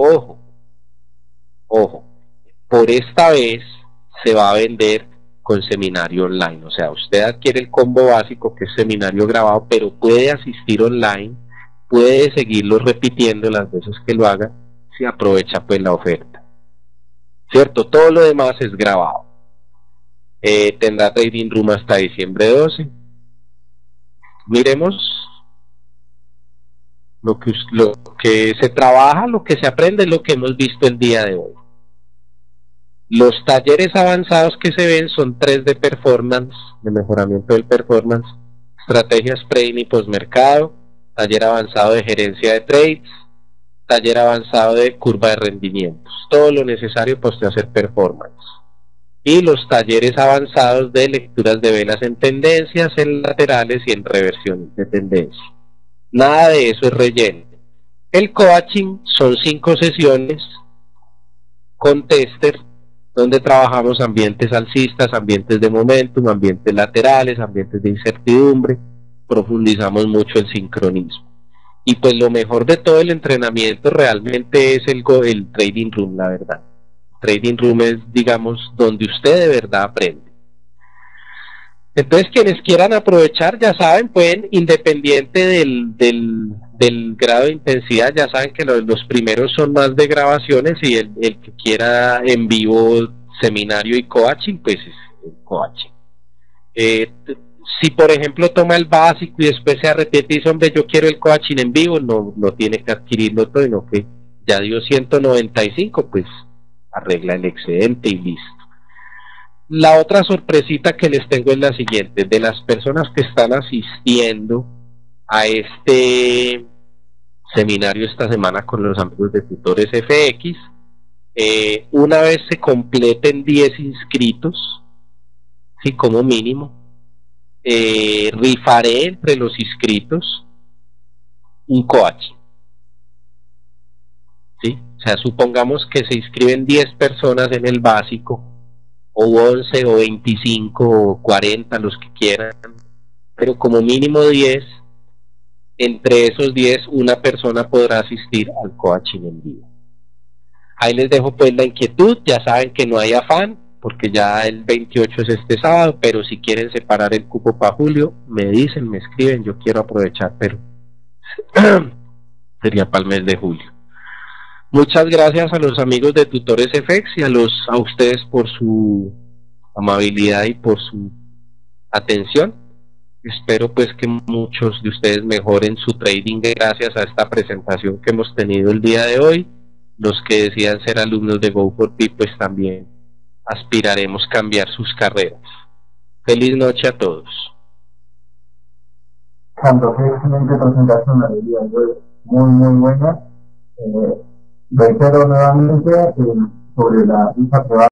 ojo, por esta vez se va a vender con seminario online. O sea, usted adquiere el combo básico, que es seminario grabado, pero puede asistir online, puede seguirlo repitiendo las veces que lo haga, si aprovecha pues la oferta, ¿cierto? Todo lo demás es grabado. Tendrá Trading Room hasta diciembre 12. Miremos lo que se trabaja, lo que se aprende, lo que hemos visto el día de hoy. Los talleres avanzados que se ven son 3 de performance, de mejoramiento del performance, estrategias pre y postmercado, taller avanzado de gerencia de trades, taller avanzado de curva de rendimientos, todo lo necesario para usted hacer performance. Y los talleres avanzados de lecturas de velas en tendencias, en laterales y en reversiones de tendencia. Nada de eso es relleno. El coaching son 5 sesiones con tester, donde trabajamos ambientes alcistas, ambientes de momentum, ambientes laterales, ambientes de incertidumbre, profundizamos mucho el sincronismo. Y pues lo mejor de todo el entrenamiento realmente es el Trading Room, la verdad. Trading Room es, digamos, donde usted de verdad aprende. Entonces, quienes quieran aprovechar, ya saben, pueden, independiente del grado de intensidad, ya saben que los primeros son más de grabaciones, y el que quiera en vivo seminario y coaching, pues es el coaching. Si por ejemplo toma el básico y después se arrepiente y dice, hombre, yo quiero el coaching en vivo, no tiene que adquirirlo todo, sino que ya dio 195, pues arregla el excedente y listo. La otra sorpresita que les tengo es la siguiente: de las personas que están asistiendo a este seminario esta semana con los amigos de Tutores FX, una vez se completen 10 inscritos, sí, como mínimo, rifaré entre los inscritos un coaching, ¿sí? O sea, supongamos que se inscriben 10 personas en el básico, o 11 o 25 o 40, los que quieran, pero como mínimo 10. Entre esos 10 una persona podrá asistir al coaching en vivo. Ahí les dejo pues la inquietud. Ya saben que no hay afán, porque ya el 28 es este sábado, pero si quieren separar el cupo para julio, me dicen, me escriben, yo quiero aprovechar, pero sería para el mes de julio. Muchas gracias a los amigos de Tutores FX y a ustedes por su amabilidad y por su atención. Espero pues que muchos de ustedes mejoren su trading gracias a esta presentación que hemos tenido el día de hoy. Los que decidan ser alumnos de Go4P, pues también aspiraremos a cambiar sus carreras. Feliz noche a todos. Santo, qué excelente presentación la del día de hoy, muy buena. Reitero nuevamente sobre la lista que va